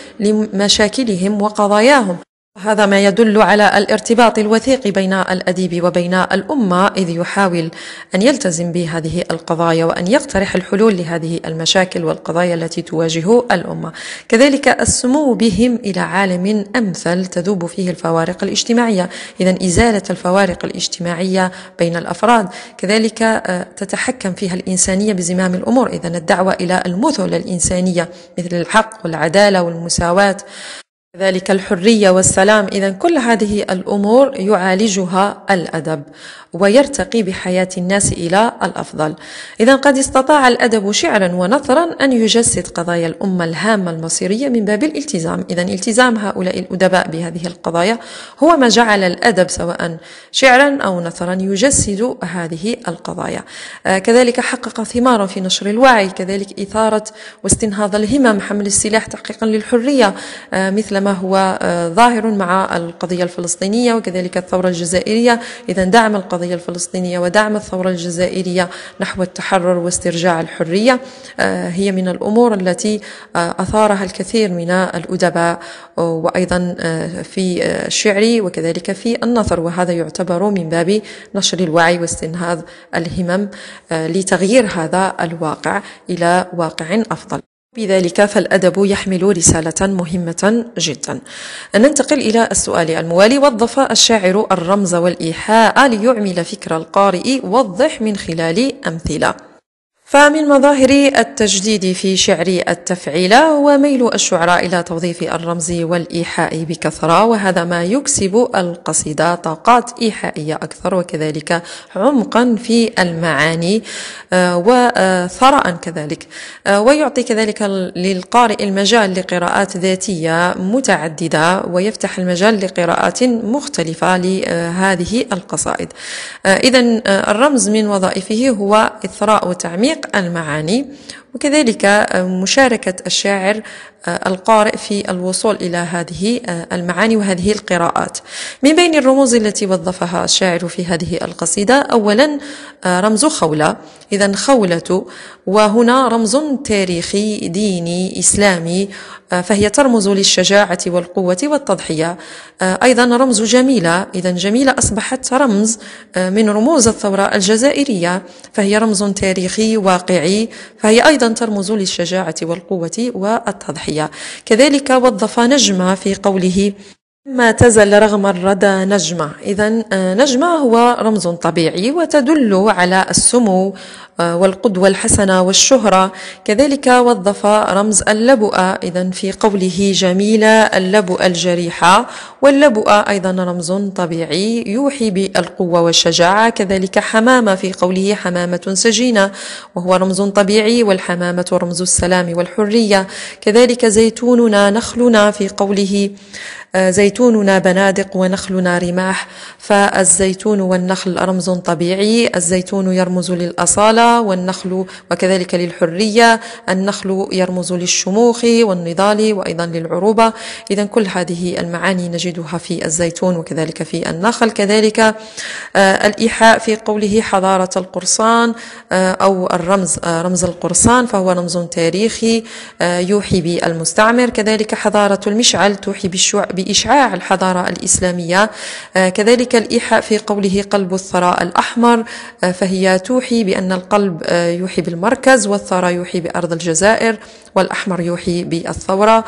لمشاكلهم وقضاياهم. هذا ما يدل على الارتباط الوثيق بين الأديب وبين الأمة، إذ يحاول أن يلتزم بهذه القضايا وأن يقترح الحلول لهذه المشاكل والقضايا التي تواجه الأمة، كذلك السمو بهم إلى عالم أمثل تذوب فيه الفوارق الاجتماعية. إذن إزالة الفوارق الاجتماعية بين الأفراد، كذلك تتحكم فيها الإنسانية بزمام الأمور. إذن الدعوة إلى المثل الإنسانية مثل الحق والعدالة والمساواة، كذلك الحرية والسلام. إذن كل هذه الأمور يعالجها الأدب ويرتقي بحياة الناس إلى الأفضل. إذن قد استطاع الأدب شعرا ونثرا أن يجسد قضايا الأمة الهامة المصيرية من باب الالتزام. إذن التزام هؤلاء الأدباء بهذه القضايا هو ما جعل الأدب سواء شعرا أو نثرا يجسد هذه القضايا. آه كذلك حقق ثمارا في نشر الوعي، كذلك إثارة واستنهاض الهمم، حمل السلاح تحقيقا للحرية، آه مثل على ما هو ظاهر مع القضية الفلسطينية وكذلك الثورة الجزائرية. إذا دعم القضية الفلسطينية ودعم الثورة الجزائرية نحو التحرر واسترجاع الحرية هي من الأمور التي أثارها الكثير من الأدباء، وأيضا في الشعر وكذلك في النثر، وهذا يعتبر من باب نشر الوعي واستنهاض الهمم لتغيير هذا الواقع إلى واقع أفضل. بذلك فالأدب يحمل رسالة مهمة جدا. ننتقل إلى السؤال الموالي: وظف الشاعر الرمز والإيحاء ليعمل فكر القارئ، وضح من خلال أمثلة. فمن مظاهر التجديد في شعر التفعيل هو ميل الشعراء إلى توظيف الرمز والإيحاء بكثرة، وهذا ما يكسب القصيدة طاقات إيحائية أكثر وكذلك عمقا في المعاني وثراء كذلك، ويعطي كذلك للقارئ المجال لقراءات ذاتية متعددة ويفتح المجال لقراءات مختلفة لهذه القصائد. إذن الرمز من وظائفه هو إثراء وتعميق المعاني وكذلك مشاركة الشاعر القارئ في الوصول إلى هذه المعاني وهذه القراءات. من بين الرموز التي وظفها الشاعر في هذه القصيدة أولا رمز خولة. إذن خولة وهنا رمز تاريخي ديني إسلامي، فهي ترمز للشجاعة والقوة والتضحية. أيضا رمز جميلة. إذن جميلة أصبحت رمز من رموز الثورة الجزائرية، فهي رمز تاريخي واقعي، فهي أيضا ترمز للشجاعة والقوة والتضحية. كذلك وظف نجمة في قوله: ما تزل رغم الردى نجمة. إذن نجمة هو رمز طبيعي وتدل على السمو والقدوة الحسنة والشهرة. كذلك وظف رمز اللبؤة، إذن في قوله: جميلة اللبؤة الجريحة، واللبؤة أيضا رمز طبيعي يوحي بالقوة والشجاعة. كذلك حمامة في قوله: حمامة سجينة، وهو رمز طبيعي، والحمامة رمز السلام والحرية. كذلك زيتوننا نخلنا في قوله: زيتوننا بنادق ونخلنا رماح، فالزيتون والنخل رمز طبيعي، الزيتون يرمز للأصالة والنخل وكذلك للحرية، النخل يرمز للشموخ والنضال وأيضا للعروبة. إذن كل هذه المعاني نجدها في الزيتون وكذلك في النخل. كذلك الإيحاء في قوله: حضارة القرصان، أو الرمز رمز القرصان، فهو رمز تاريخي يوحي بالمستعمر. كذلك حضارة المشعل توحي بإشعاع الحضارة الإسلامية. كذلك الإيحاء في قوله: قلب الثراء الأحمر، فهي توحي بأن القلب يوحي بالمركز، والثراء يوحي بأرض الجزائر، والأحمر يوحي بالثورة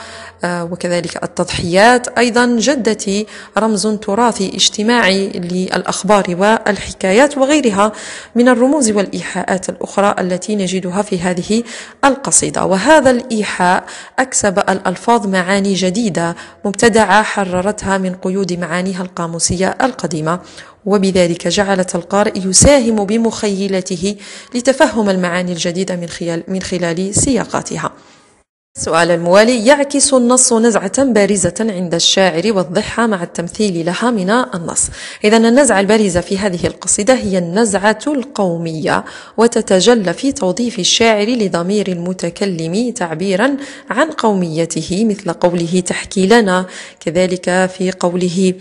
وكذلك التضحيات. أيضا جدتي رمز تراثي اجتماعي للأخبار والحكايات وغيرها من الرموز والإيحاءات الأخرى التي نجدها في هذه القصيدة. وهذا الإيحاء أكسب الألفاظ معاني جديدة مبتدعة حررتها من قيود معانيها القاموسية القديمة، وبذلك جعلت القارئ يساهم بمخيلته لتفهم المعاني الجديدة من خلال, من خلال سياقاتها. السؤال الموالي: يعكس النص نزعة بارزة عند الشاعر، وضحها مع التمثيل لها من النص. إذن النزعة البارزة في هذه القصيدة هي النزعة القومية، وتتجلى في توظيف الشاعر لضمير المتكلم تعبيرا عن قوميته، مثل قوله: تحكي لنا، كذلك في قوله: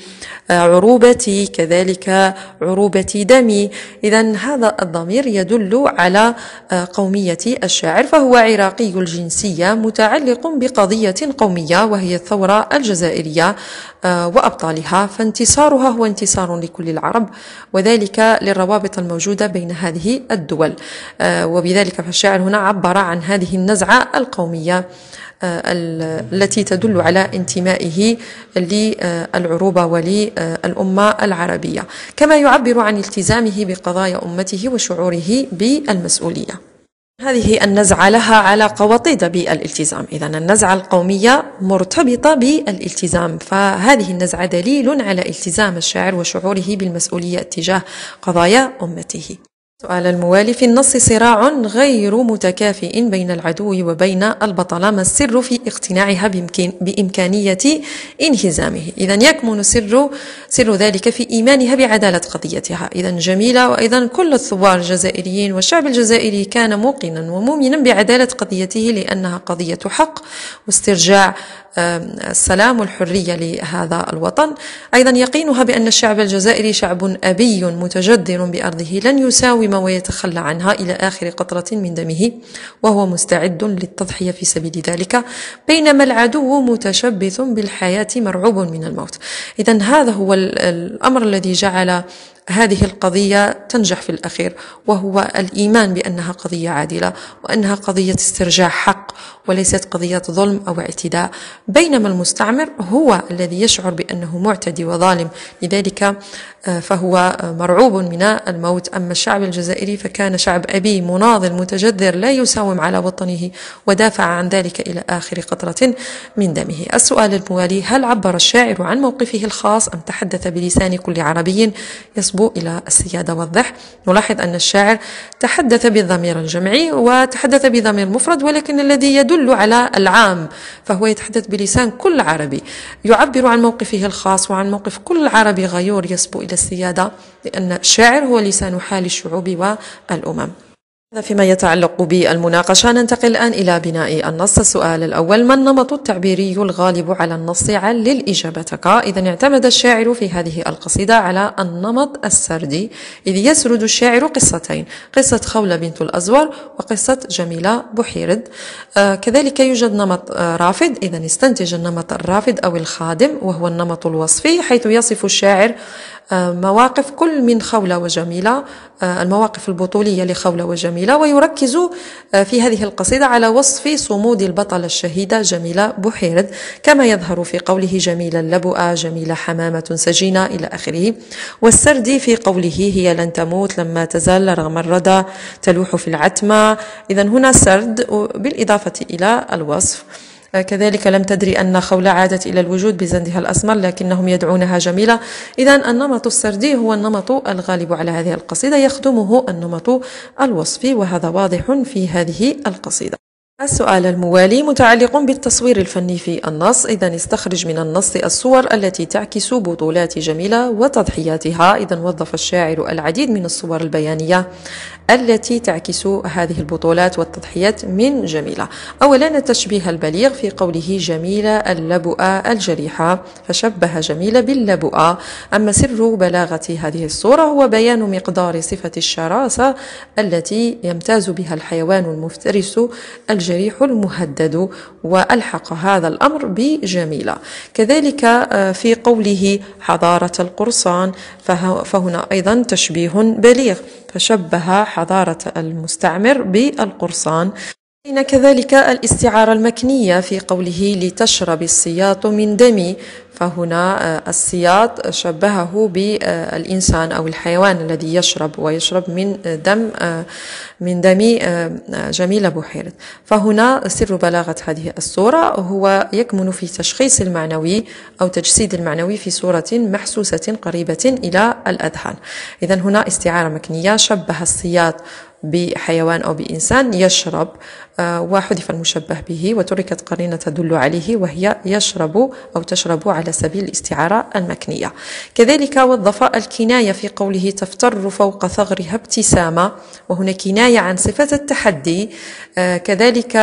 عروبتي، كذلك عروبة دمي. إذن هذا الضمير يدل على قومية الشاعر، فهو عراقي الجنسية متعلق بقضية قومية وهي الثورة الجزائرية وأبطالها، فانتصارها هو انتصار لكل العرب، وذلك للروابط الموجودة بين هذه الدول. وبذلك فالشاعر هنا عبر عن هذه النزعة القومية التي تدل على انتمائه للعروبة وللأمة العربية، كما يعبر عن التزامه بقضايا أمته وشعوره بالمسؤولية. هذه النزعة لها علاقة وطيدة بالالتزام. إذن النزعة القومية مرتبطة بالالتزام، فهذه النزعة دليل على التزام الشاعر وشعوره بالمسؤولية تجاه قضايا أمته. السؤال الموالي: في النص صراع غير متكافئ بين العدو وبين البطلة، ما السر في اقتناعها بإمكانية انهزامه؟ إذن يكمن سر سر ذلك في إيمانها بعدالة قضيتها. إذن جميلة وأيضا كل الثوار الجزائريين والشعب الجزائري كان موقنا ومؤمنا بعدالة قضيته، لأنها قضية حق واسترجاع السلام والحرية لهذا الوطن. أيضا يقينها بأن الشعب الجزائري شعب أبي متجدر بأرضه لن يساوم ويتخلى عنها إلى آخر قطرة من دمه، وهو مستعد للتضحية في سبيل ذلك، بينما العدو متشبث بالحياة مرعوب من الموت. إذن هذا هو الأمر الذي جعل هذه القضية تنجح في الأخير، وهو الإيمان بأنها قضية عادلة وأنها قضية استرجاع حق وليست قضية ظلم أو اعتداء، بينما المستعمر هو الذي يشعر بأنه معتدي وظالم، لذلك فهو مرعوب من الموت. أما الشعب الجزائري فكان شعب أبي مناضل متجذر لا يساوم على وطنه، ودافع عن ذلك إلى آخر قطرة من دمه. السؤال الموالي: هل عبر الشاعر عن موقفه الخاص أم تحدث بلسان كل عربي يصبو إلى السيادة والضح؟ نلاحظ أن الشاعر تحدث بالضمير الجمعي وتحدث بضمير مفرد، ولكن الذي يدل على العام، فهو يتحدث بلسان كل عربي، يعبر عن موقفه الخاص وعن موقف كل عربي غيور يصبو إلى السيادة، لأن الشاعر هو لسان حال الشعوب والأمم. هذا فيما يتعلق بالمناقشة. ننتقل الآن إلى بناء النص. السؤال الأول: ما النمط التعبيري الغالب على النص؟ علل إجابتك. إذن اعتمد الشاعر في هذه القصيدة على النمط السردي، إذ يسرد الشاعر قصتين: قصة خولة بنت الأزور وقصة جميلة بوحيرد. آه كذلك يوجد نمط آه رافد، إذن استنتج النمط الرافد أو الخادم، وهو النمط الوصفي، حيث يصف الشاعر مواقف كل من خولة وجميلة، المواقف البطولية لخولة وجميلة، ويركز في هذه القصيدة على وصف صمود البطلة الشهيدة جميلة بوحيرد، كما يظهر في قوله: جميلة اللبؤة، جميلة حمامة سجينة، إلى آخره. والسردي في قوله: هي لن تموت لما تزال رغم الردى تلوح في العتمة. إذن هنا سرد بالإضافة إلى الوصف. كذلك: لم تدري أن خولة عادت إلى الوجود بزندها الأسمر لكنهم يدعونها جميلة. إذن النمط السردي هو النمط الغالب على هذه القصيدة، يخدمه النمط الوصفي، وهذا واضح في هذه القصيدة. السؤال الموالي متعلق بالتصوير الفني في النص. إذن استخرج من النص الصور التي تعكس بطولات جميلة وتضحياتها. إذن وظف الشاعر العديد من الصور البيانية التي تعكس هذه البطولات والتضحيات من جميلة. أولا التشبيه البليغ في قوله: جميلة اللبؤة الجريحة، فشبه جميلة باللبؤة. أما سر بلاغة هذه الصورة هو بيان مقدار صفة الشراسة التي يمتاز بها الحيوان المفترس الجريح المهدد، وألحق هذا الأمر بجميلة. كذلك في قوله: حضارة القرصان، فهنا أيضا تشبيه بليغ، فشبه حضارة المستعمر بالقرصان. كذلك الاستعارة المكنية في قوله: لتشرب السياط من دمي، فهنا السياط شبهه بالإنسان أو الحيوان الذي يشرب ويشرب من دم من دم جميلة بوحيرد. فهنا سر بلاغة هذه الصورة هو يكمن في تشخيص المعنوي أو تجسيد المعنوي في صورة محسوسة قريبة إلى الأذهان. إذن هنا استعارة مكنية، شبه السياط بحيوان أو بإنسان يشرب، وحذف المشبه به وتركت قرينة تدل عليه وهي يشرب أو تشرب على سبيل الاستعارة المكنية. كذلك وظف الكناية في قوله: تفتر فوق ثغرها ابتسامة، وهنا كناية عن صفة التحدي. كذلك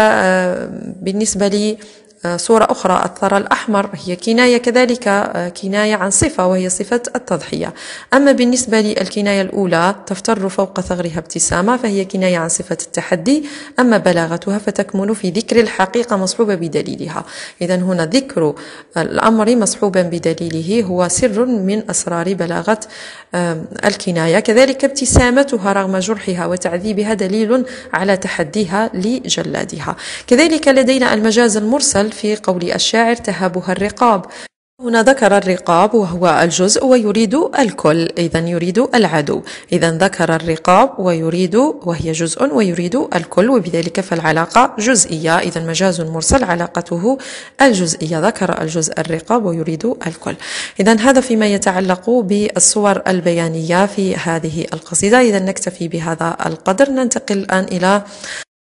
بالنسبة لي صورة أخرى الثرى الأحمر هي كناية، كذلك كناية عن صفة وهي صفة التضحية. أما بالنسبة للكناية الأولى تفتر فوق ثغرها ابتسامة فهي كناية عن صفة التحدي، أما بلاغتها فتكمن في ذكر الحقيقة مصحوبة بدليلها. إذن هنا ذكر الأمر مصحوبا بدليله هو سر من أسرار بلاغة الكناية. كذلك ابتسامتها رغم جرحها وتعذيبها دليل على تحديها لجلادها. كذلك لدينا المجاز المرسل في قول الشاعر: تهابها الرقاب. هنا ذكر الرقاب وهو الجزء ويريد الكل، إذن يريد العدو. إذن ذكر الرقاب ويريد وهي جزء ويريد الكل، وبذلك فالعلاقة جزئية. إذن مجاز مرسل علاقته الجزئية، ذكر الجزء الرقاب ويريد الكل. إذن هذا فيما يتعلق بالصور البيانية في هذه القصيدة. إذن نكتفي بهذا القدر. ننتقل الآن إلى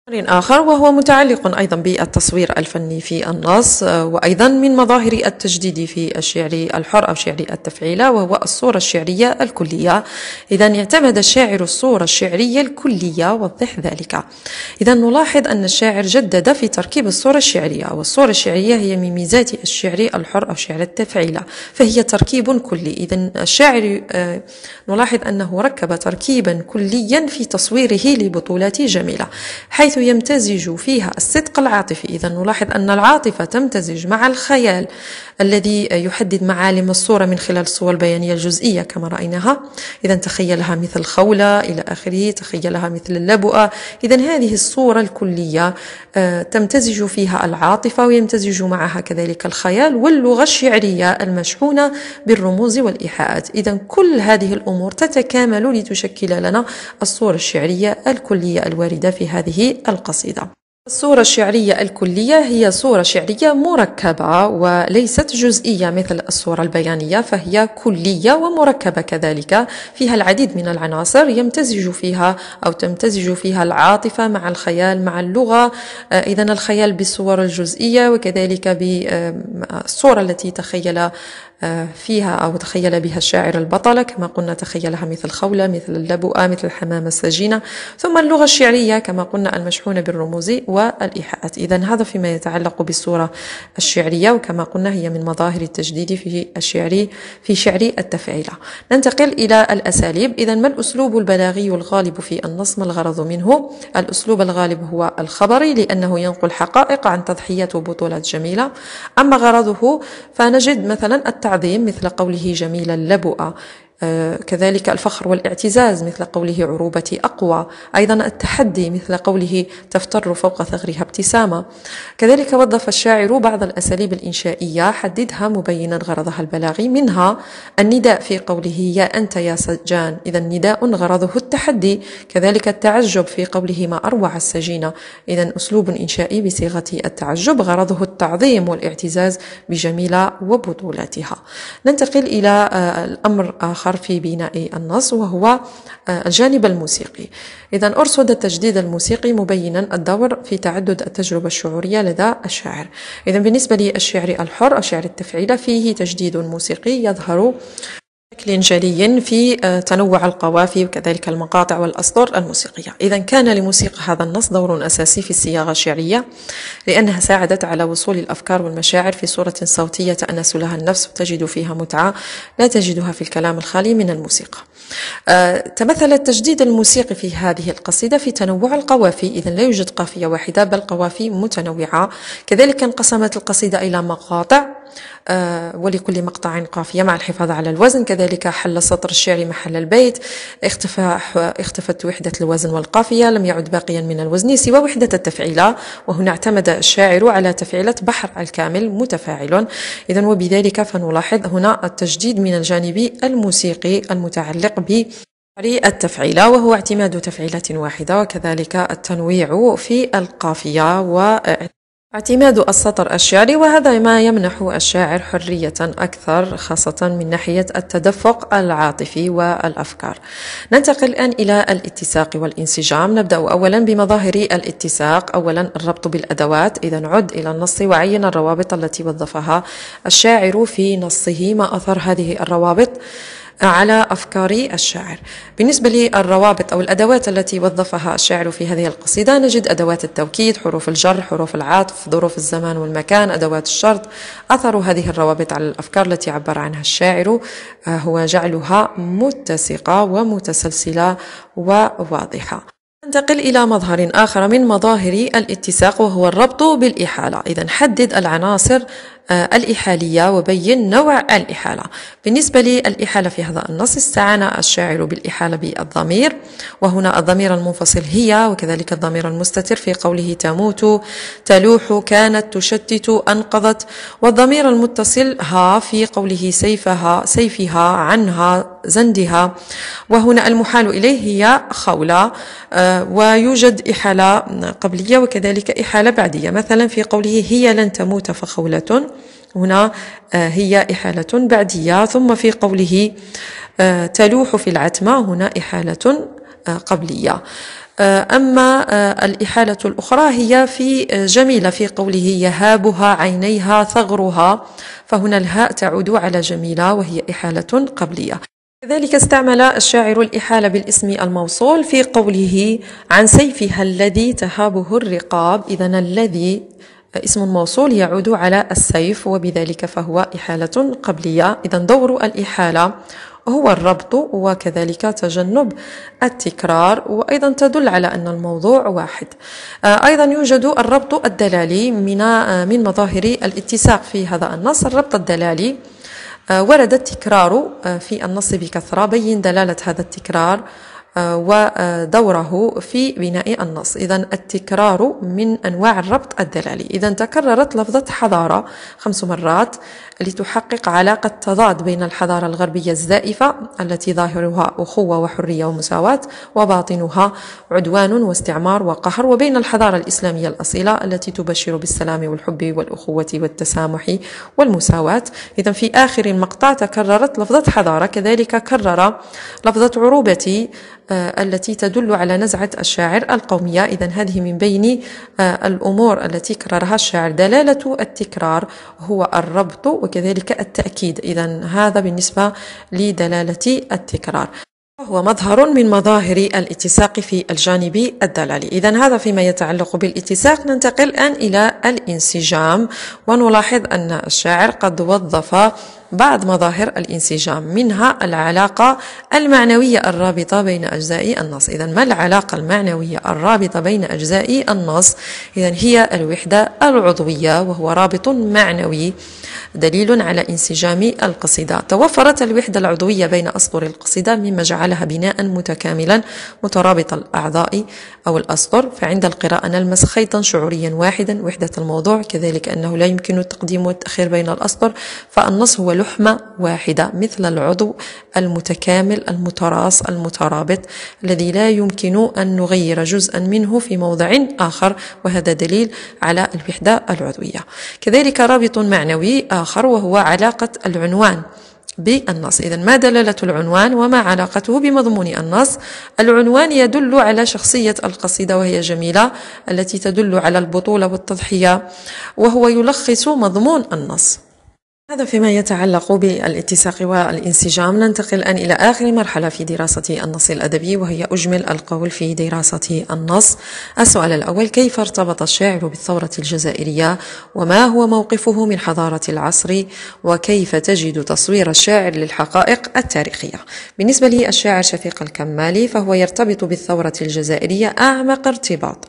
آخر وهو متعلق أيضا بالتصوير الفني في النص، وأيضا من مظاهر التجديد في الشعر الحر أو شعر التفعيلة، وهو الصورة الشعرية الكلية. إذا اعتمد الشاعر الصورة الشعرية الكلية، وضح ذلك. إذا نلاحظ أن الشاعر جدد في تركيب الصورة الشعرية، والصورة الشعرية هي من ميزات الشعر الحر أو شعر التفعيلة، فهي تركيب كلي. إذا الشاعر نلاحظ أنه ركب تركيبا كليا في تصويره لبطولات جميلة، حيث يمتزج فيها الصدق العاطفي. إذا نلاحظ أن العاطفة تمتزج مع الخيال الذي يحدد معالم الصورة من خلال الصور البيانية الجزئية كما رأيناها. إذا تخيلها مثل خولة إلى آخره، تخيلها مثل اللبؤة. إذا هذه الصورة الكلية تمتزج فيها العاطفة ويمتزج معها كذلك الخيال واللغة الشعرية المشحونة بالرموز والإيحاءات. إذا كل هذه الأمور تتكامل لتشكل لنا الصورة الشعرية الكلية الواردة في هذه القصيدة. الصورة الشعرية الكلية هي صورة شعرية مركبة وليست جزئية مثل الصورة البيانية، فهي كلية ومركبة كذلك، فيها العديد من العناصر يمتزج فيها أو تمتزج فيها العاطفة مع الخيال مع اللغة. إذن الخيال بالصور الجزئية وكذلك بالصورة التي تخيل فيها أو تخيل بها الشاعر البطلة، كما قلنا تخيلها مثل خولة مثل اللبؤة مثل الحمامة السجينة. ثم اللغة الشعرية كما قلنا المشحونة بالرموز والإيحاءات. إذن هذا فيما يتعلق بالصورة الشعرية، وكما قلنا هي من مظاهر التجديد في الشعر في شعر التفعيلة. ننتقل إلى الأساليب. إذن ما الأسلوب البلاغي الغالب في النص؟ ما الغرض منه؟ الأسلوب الغالب هو الخبري، لأنه ينقل حقائق عن تضحيات وبطولات جميلة. أما غرضه فنجد مثلا التعظيم مثل قوله جميل اللبؤة، آه كذلك الفخر والاعتزاز مثل قوله عروبتي أقوى، أيضا التحدي مثل قوله تفتر فوق ثغرها ابتسامة. كذلك وظف الشاعر بعض الأساليب الإنشائية حددها مبينا غرضها البلاغي، منها النداء في قوله يا أنت يا سجان، إذا نداء غرضه التحدي. كذلك التعجب في قوله ما أروع السجينة، إذا أسلوب إنشائي بصيغة التعجب غرضه التعظيم والاعتزاز بجميلة وبطولاتها. ننتقل إلى آه الأمر آخر في بناء النص، وهو الجانب الموسيقي. إذا أرصد التجديد الموسيقي مبينا الدور في تعدد التجربة الشعورية لدى الشاعر. إذا بالنسبة للشعر الحر أو شعر التفعيلة فيه تجديد موسيقي يظهر بشكل جلي في تنوع القوافي وكذلك المقاطع والأسطر الموسيقية. إذا كان لموسيقى هذا النص دور أساسي في الصياغة الشعرية، لأنها ساعدت على وصول الأفكار والمشاعر في صورة صوتية تأنس لها النفس وتجد فيها متعة لا تجدها في الكلام الخالي من الموسيقى. آه، تمثل التجديد الموسيقي في هذه القصيدة في تنوع القوافي. إذا لا يوجد قافية واحدة بل قوافي متنوعة. كذلك انقسمت القصيدة إلى مقاطع آه ولكل مقطع قافية مع الحفاظ على الوزن. كذلك حل سطر الشعر محل البيت، اختفى اختفت وحدة الوزن والقافية، لم يعد باقيا من الوزن سوى وحدة التفعيلة، وهنا اعتمد الشاعر على تفعيلة بحر الكامل متفاعل. إذن وبذلك فنلاحظ هنا التجديد من الجانب الموسيقي المتعلق ب التفعيلة، وهو اعتماد تفعيلة واحدة، وكذلك التنويع في القافية واعتماد السطر الشعري، وهذا ما يمنح الشاعر حرية أكثر خاصة من ناحية التدفق العاطفي والأفكار. ننتقل الآن إلى الاتساق والانسجام. نبدأ أولا بمظاهر الاتساق. أولا الربط بالأدوات. إذا عد إلى النص وعين الروابط التي وظفها الشاعر في نصه، ما أثر هذه الروابط على أفكار الشاعر. بالنسبة للروابط أو الأدوات التي وظفها الشاعر في هذه القصيدة نجد أدوات التوكيد، حروف الجر، حروف العطف، ظروف الزمان والمكان، أدوات الشرط. أثر هذه الروابط على الأفكار التي عبر عنها الشاعر هو جعلها متسقة ومتسلسلة وواضحة. ننتقل إلى مظهر آخر من مظاهر الاتساق، وهو الربط بالإحالة. إذا حدد العناصر الإحالية وبين نوع الإحالة. بالنسبة للإحالة في هذا النص استعان الشاعر بالإحالة بالضمير، وهنا الضمير المنفصل هي، وكذلك الضمير المستتر في قوله تموت، تلوح، كانت، تشتت، أنقذت، والضمير المتصل ها في قوله سيفها، سيفها، عنها، زندها. وهنا المحال إليه هي خولة، ويوجد إحالة قبلية وكذلك إحالة بعدية، مثلا في قوله هي لن تموت فخولة، هنا هي إحالة بعدية. ثم في قوله تلوح في العتمة، هنا إحالة قبلية. أما الإحالة الأخرى هي في جميلة في قوله يهابها عينيها ثغرها، فهنا الهاء تعود على جميلة وهي إحالة قبلية. كذلك استعمل الشاعر الإحالة بالاسم الموصول في قوله عن سيفها الذي تهابه الرقاب. إذن الذي اسم موصول يعود على السيف، وبذلك فهو إحالة قبلية. إذن دور الإحالة هو الربط وكذلك تجنب التكرار، وأيضا تدل على أن الموضوع واحد. أيضا يوجد الربط الدلالي من من مظاهر الاتساق في هذا النص. الربط الدلالي ورد التكرار في النص بكثرة، بين دلالة هذا التكرار ودوره في بناء النص. إذن التكرار من أنواع الربط الدلالي. إذن تكررت لفظة حضارة خمس مرات لتحقق علاقة تضاد بين الحضارة الغربية الزائفة التي ظاهرها أخوة وحرية ومساواة وباطنها عدوان واستعمار وقهر، وبين الحضارة الإسلامية الأصيلة التي تبشر بالسلام والحب والأخوة والتسامح والمساواة. إذن في آخر المقطع تكررت لفظة حضارة. كذلك كرر لفظة عروبة التي تدل على نزعة الشاعر القومية. إذن هذه من بين الأمور التي كررها الشاعر. دلالة التكرار هو الربط وكذلك التأكيد. إذن هذا بالنسبة لدلالة التكرار، هو مظهر من مظاهر الاتساق في الجانب الدلالي. إذن هذا فيما يتعلق بالاتساق. ننتقل الآن إلى الانسجام، ونلاحظ أن الشاعر قد وظف بعض مظاهر الانسجام، منها العلاقة المعنوية الرابطة بين أجزاء النص. إذن ما العلاقة المعنوية الرابطة بين أجزاء النص؟ إذن هي الوحدة العضوية، وهو رابط معنوي دليل على انسجام القصيدة. توفرت الوحدة العضوية بين أسطر القصيدة مما جعلها بناء متكاملا مترابط الأعضاء أو الأسطر، فعند القراءة نلمس خيطا شعوريا واحدا وحدة الموضوع، كذلك أنه لا يمكن التقديم والتأخير بين الأسطر، فالنص هو لحمة واحدة مثل العضو المتكامل المتراص المترابط الذي لا يمكن أن نغير جزءا منه في موضع آخر، وهذا دليل على الوحدة العضوية. كذلك رابط معنوي آخر وهو علاقة العنوان بالنص. إذن ما دلالة العنوان وما علاقته بمضمون النص؟ العنوان يدل على شخصية القصيدة وهي جميلة التي تدل على البطولة والتضحية، وهو يلخص مضمون النص. هذا فيما يتعلق بالاتساق والانسجام. ننتقل الآن إلى آخر مرحلة في دراسة النص الأدبي، وهي أجمل القول في دراسة النص. السؤال الأول: كيف ارتبط الشاعر بالثورة الجزائرية؟ وما هو موقفه من حضارة العصر؟ وكيف تجد تصوير الشاعر للحقائق التاريخية؟ بالنسبة لي الشاعر شفيق الكمالي فهو يرتبط بالثورة الجزائرية أعمق ارتباط،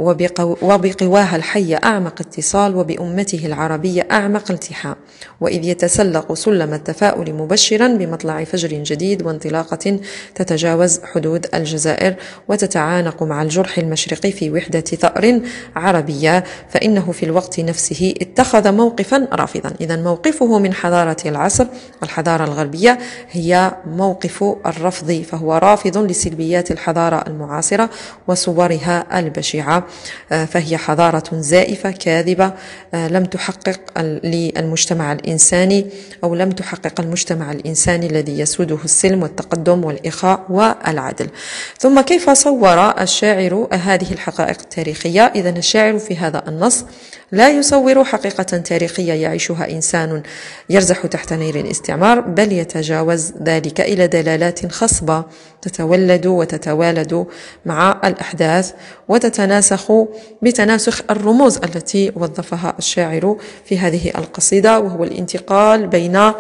وبقواها الحية أعمق اتصال، وبأمته العربية أعمق التحام، وإذ يتسلق سلم التفاؤل مبشرا بمطلع فجر جديد وانطلاقة تتجاوز حدود الجزائر وتتعانق مع الجرح المشرقي في وحدة ثأر عربية، فإنه في الوقت نفسه اتخذ موقفا رافضا. إذا موقفه من حضارة العصر الحضارة الغربية هي موقف الرفض، فهو رافض لسلبيات الحضارة المعاصرة وصورها البشعة، فهي حضارة زائفة كاذبة لم تحقق للمجتمع الإنساني أو لم تحقق المجتمع الإنساني الذي يسوده السلم والتقدم والإخاء والعدل. ثم كيف صور الشاعر هذه الحقائق التاريخية؟ إذن الشاعر في هذا النص لا يصور حقيقة تاريخية يعيشها إنسان يرزح تحت نير الاستعمار، بل يتجاوز ذلك إلى دلالات خصبة تتولد وتتوالد مع الأحداث وتتناسخ بتناسخ الرموز التي وظفها الشاعر في هذه القصيدة، وهو الانتقال بين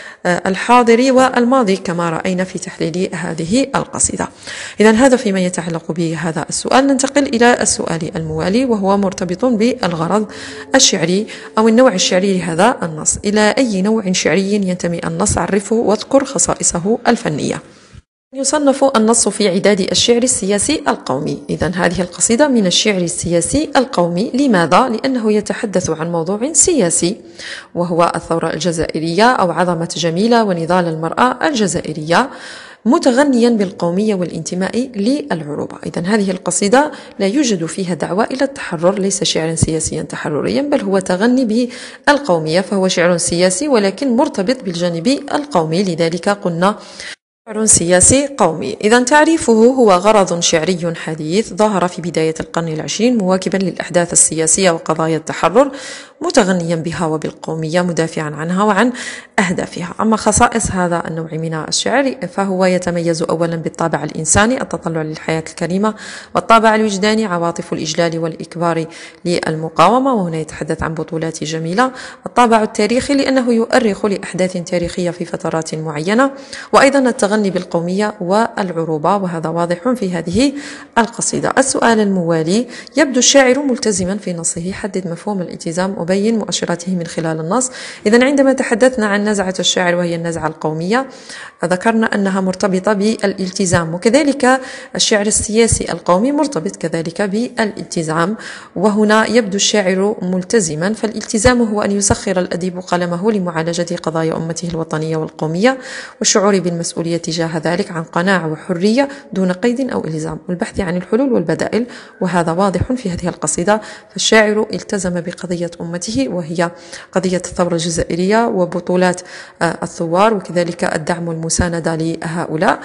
الحاضر والماضي كما رأينا في تحليل هذه القصيدة. إذن هذا فيما يتعلق بهذا السؤال. ننتقل إلى السؤال الموالي وهو مرتبط بالغرض الشعري أو النوع الشعري لهذا النص. إلى أي نوع شعري ينتمي النص؟ عرفه واذكر خصائصه الفنية. يصنف النص في عداد الشعر السياسي القومي. إذن هذه القصيدة من الشعر السياسي القومي. لماذا؟ لأنه يتحدث عن موضوع سياسي وهو الثورة الجزائرية أو عظمة جميلة ونضال المرأة الجزائرية، متغنيا بالقومية والانتماء للعروبة. إذن هذه القصيدة لا يوجد فيها دعوة إلى التحرر، ليس شعرا سياسيا تحرريا، بل هو تغني بالقومية، فهو شعر سياسي ولكن مرتبط بالجانب القومي. لذلك قلنا شعر سياسي قومي. إذا تعريفه هو غرض شعري حديث ظهر في بداية القرن العشرين مواكبا للأحداث السياسية وقضايا التحرر، متغنيا بها وبالقومية، مدافعا عنها وعن أهدافها. أما خصائص هذا النوع من الشعر فهو يتميز أولا بالطابع الإنساني، التطلع للحياة الكريمة، والطابع الوجداني، عواطف الإجلال والإكبار للمقاومة، وهنا يتحدث عن بطولات جميلة. الطابع التاريخي لأنه يؤرخ لأحداث تاريخية في فترات معينة، وأيضا التغني بالقومية والعروبة، وهذا واضح في هذه القصيدة. السؤال الموالي: يبدو الشاعر ملتزما في نصه، حدد مفهوم الالتزام وبين مؤشراته من خلال النص. إذا عندما تحدثنا عن نزعة الشاعر وهي النزعة القومية، ذكرنا أنها مرتبطة بالالتزام، وكذلك الشعر السياسي القومي مرتبط كذلك بالالتزام. وهنا يبدو الشاعر ملتزما، فالالتزام هو أن يسخر الأديب قلمه لمعالجة قضايا أمته الوطنية والقومية، والشعور بالمسؤولية تجاه ذلك عن قناعة وحرية دون قيد أو إلزام، والبحث عن الحلول والبدائل، وهذا واضح في هذه القصيدة. فالشاعر التزم بقضية أمته، وهي قضية الثورة الجزائرية وبطولات الثوار، وكذلك الدعم والمساندة لهؤلاء،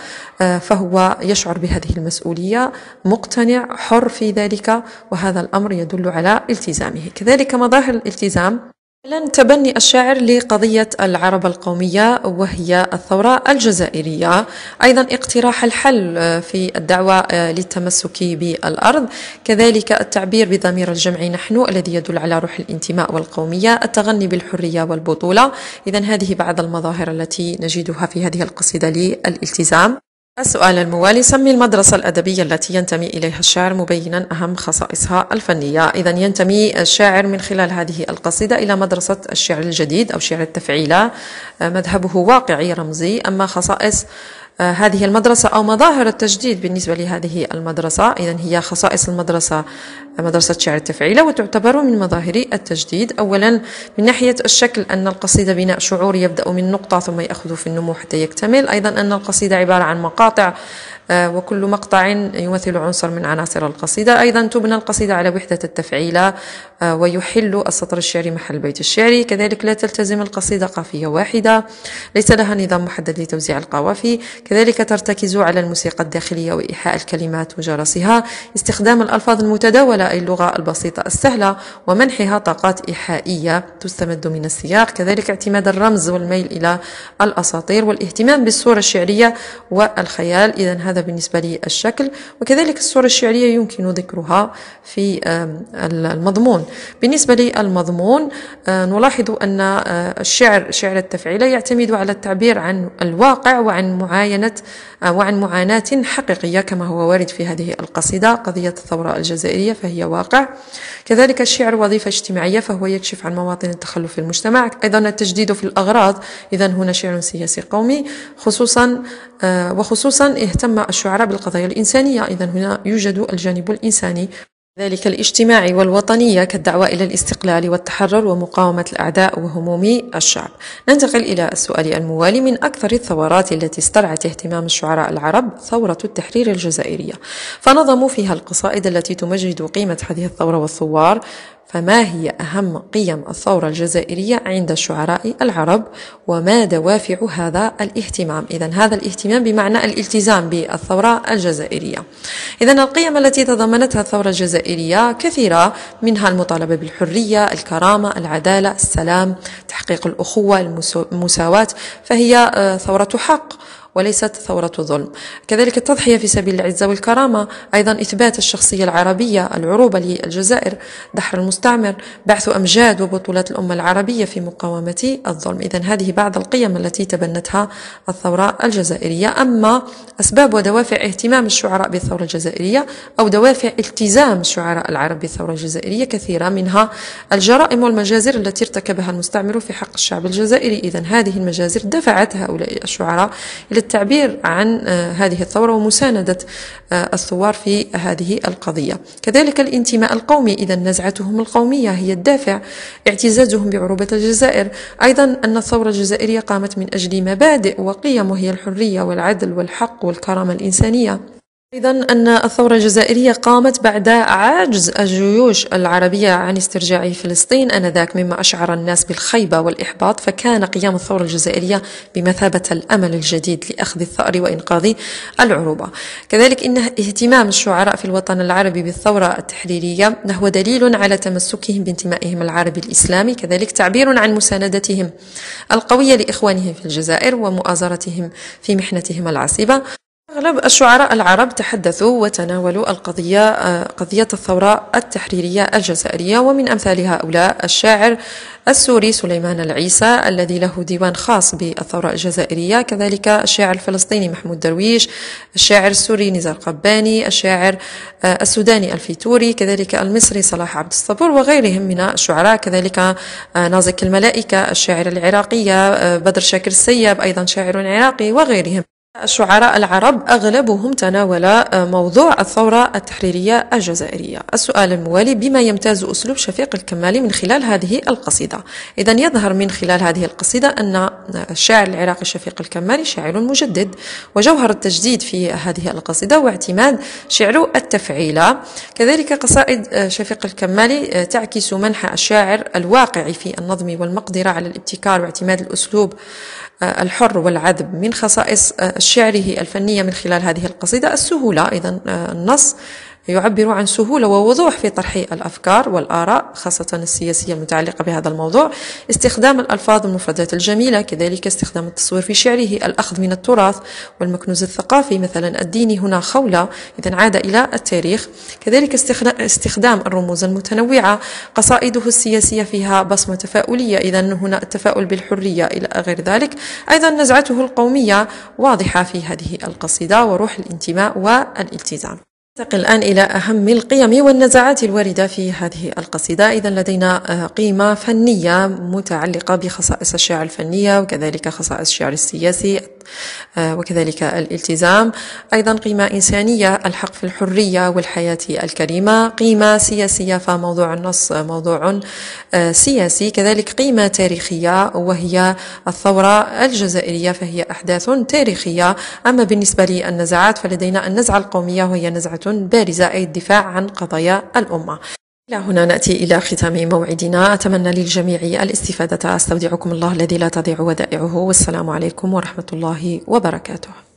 فهو يشعر بهذه المسؤولية، مقتنع، حر في ذلك، وهذا الأمر يدل على التزامه. كذلك مظاهر الالتزام: لن تبني الشاعر لقضية العرب القومية وهي الثورة الجزائرية، أيضا اقتراح الحل في الدعوة للتمسك بالأرض، كذلك التعبير بضمير الجمع نحن الذي يدل على روح الانتماء والقومية، التغني بالحرية والبطولة. إذا هذه بعض المظاهر التي نجدها في هذه القصيدة للالتزام. السؤال الموالي: سمي المدرسة الأدبية التي ينتمي إليها الشاعر مبينا أهم خصائصها الفنية. إذا ينتمي الشاعر من خلال هذه القصيدة إلى مدرسة الشعر الجديد أو شعر التفعيلة، مذهبه واقعي رمزي. أما خصائص هذه المدرسة أو مظاهر التجديد بالنسبة لهذه المدرسة، إذن هي خصائص المدرسة مدرسة شعر التفعيلة، وتعتبر من مظاهر التجديد. أولا من ناحية الشكل، أن القصيدة بناء شعوري يبدأ من نقطة ثم يأخذ في النمو حتى يكتمل. أيضا أن القصيدة عبارة عن مقاطع، وكل مقطع يمثل عنصر من عناصر القصيدة. أيضا تبنى القصيدة على وحدة التفعيلة، ويحل السطر الشعري محل البيت الشعري. كذلك لا تلتزم القصيدة قافية واحدة، ليس لها نظام محدد لتوزيع القوافي. كذلك ترتكز على الموسيقى الداخلية وإيحاء الكلمات وجرسها، استخدام الألفاظ المتداولة أي اللغة البسيطة السهلة، ومنحها طاقات إيحائية تستمد من السياق. كذلك اعتماد الرمز والميل إلى الأساطير، والاهتمام بالصورة الشعرية والخيال. إذن هذا بالنسبة للشكل. وكذلك الصورة الشعرية يمكن ذكرها في المضمون. بالنسبة للمضمون نلاحظ أن الشعر شعر التفعيلة يعتمد على التعبير عن الواقع وعن معاينة وعن معاناة حقيقية، كما هو وارد في هذه القصيدة. قضية الثورة الجزائرية فهي واقع. كذلك الشعر وظيفة اجتماعية، فهو يكشف عن مواطن التخلف في المجتمع. أيضا التجديد في الأغراض، إذن هنا شعر سياسي قومي، خصوصا وخصوصا اهتم الشعراء بالقضايا الإنسانية. إذن هنا يوجد الجانب الإنساني، ذلك الاجتماعي والوطنية، كالدعوة إلى الاستقلال والتحرر ومقاومة الأعداء وهموم الشعب. ننتقل إلى السؤال الموالي: من أكثر الثورات التي استرعت اهتمام الشعراء العرب ثورة التحرير الجزائرية، فنظموا فيها القصائد التي تمجد قيمة هذه الثورة والثوار. فما هي أهم قيم الثورة الجزائرية عند الشعراء العرب، وما دوافع هذا الاهتمام؟ إذن هذا الاهتمام بمعنى الالتزام بالثورة الجزائرية. إذن القيم التي تضمنتها الثورة الجزائرية كثيرة، منها المطالبة بالحرية، الكرامة، العدالة، السلام، تحقيق الأخوة، المساواة، فهي ثورة حق وليست ثورة ظلم. كذلك التضحية في سبيل العزة والكرامة، أيضا إثبات الشخصية العربية، العروبة للجزائر، دحر المستعمر، بعث أمجاد وبطولات الأمة العربية في مقاومة الظلم. إذن هذه بعض القيم التي تبنتها الثورة الجزائرية. أما أسباب ودوافع اهتمام الشعراء بالثورة الجزائرية أو دوافع التزام الشعراء العرب بالثورة الجزائرية كثيرة، منها الجرائم والمجازر التي ارتكبها المستعمر في حق الشعب الجزائري. إذن هذه المجازر دفعت هؤلاء الشعراء إلى التعبير عن هذه الثورة ومساندة الثوار في هذه القضية. كذلك الانتماء القومي، إذا نزعتهم القومية هي الدافع، اعتزازهم بعروبة الجزائر. أيضا أن الثورة الجزائرية قامت من أجل مبادئ وقيم، وهي الحرية والعدل والحق والكرامة الإنسانية. أيضا أن الثورة الجزائرية قامت بعد عجز الجيوش العربية عن استرجاع فلسطين آنذاك، مما أشعر الناس بالخيبة والإحباط، فكان قيام الثورة الجزائرية بمثابة الأمل الجديد لأخذ الثأر وإنقاذ العروبة. كذلك إن اهتمام الشعراء في الوطن العربي بالثورة التحريرية هو دليل على تمسكهم بانتمائهم العربي الإسلامي، كذلك تعبير عن مساندتهم القوية لإخوانهم في الجزائر ومؤازرتهم في محنتهم العصيبة. أغلب الشعراء العرب تحدثوا وتناولوا القضية قضية الثورة التحريرية الجزائرية، ومن أمثال هؤلاء الشاعر السوري سليمان العيسى الذي له ديوان خاص بالثورة الجزائرية، كذلك الشاعر الفلسطيني محمود درويش، الشاعر السوري نزار قباني، الشاعر السوداني الفيتوري، كذلك المصري صلاح عبد الصبور وغيرهم من الشعراء، كذلك نازك الملائكة الشاعر العراقية، بدر شاكر السياب أيضا شاعر عراقي وغيرهم. الشعراء العرب أغلبهم تناول موضوع الثورة التحريرية الجزائرية. السؤال الموالي: بما يمتاز أسلوب شفيق الكمالي من خلال هذه القصيدة؟ إذن يظهر من خلال هذه القصيدة أن الشاعر العراقي شفيق الكمالي شاعر مجدد، وجوهر التجديد في هذه القصيدة واعتماد شعر التفعيلة. كذلك قصائد شفيق الكمالي تعكس منحى الشاعر الواقعي في النظم والمقدرة على الابتكار واعتماد الأسلوب الحر والعذب. من خصائص شعره الفنية من خلال هذه القصيدة السهولة، أيضا النص يعبر عن سهولة ووضوح في طرح الأفكار والآراء خاصة السياسية المتعلقة بهذا الموضوع، استخدام الألفاظ والمفردات الجميلة، كذلك استخدام التصوير في شعره، الأخذ من التراث والمكنوز الثقافي مثلا الديني هنا خولة إذن عاد إلى التاريخ، كذلك استخدام الرموز المتنوعة، قصائده السياسية فيها بصمة تفاؤلية إذن هنا التفاؤل بالحرية إلى غير ذلك، أيضا نزعته القومية واضحة في هذه القصيدة وروح الانتماء والالتزام. ننتقل الآن إلى أهم القيم والنزعات الواردة في هذه القصيدة. إذن لدينا قيمة فنية متعلقة بخصائص الشعر الفنية وكذلك خصائص الشعر السياسي وكذلك الالتزام، أيضا قيمة إنسانية الحق في الحرية والحياة الكريمة، قيمة سياسية فموضوع النص موضوع سياسي، كذلك قيمة تاريخية وهي الثورة الجزائرية فهي أحداث تاريخية. أما بالنسبة للنزعات فلدينا النزعة القومية وهي نزعة بارزة أي الدفاع عن قضايا الأمة. إلى هنا نأتي إلى ختام موعدنا، أتمنى للجميع الاستفادة، أستودعكم الله الذي لا تضيع ودائعه، والسلام عليكم ورحمة الله وبركاته.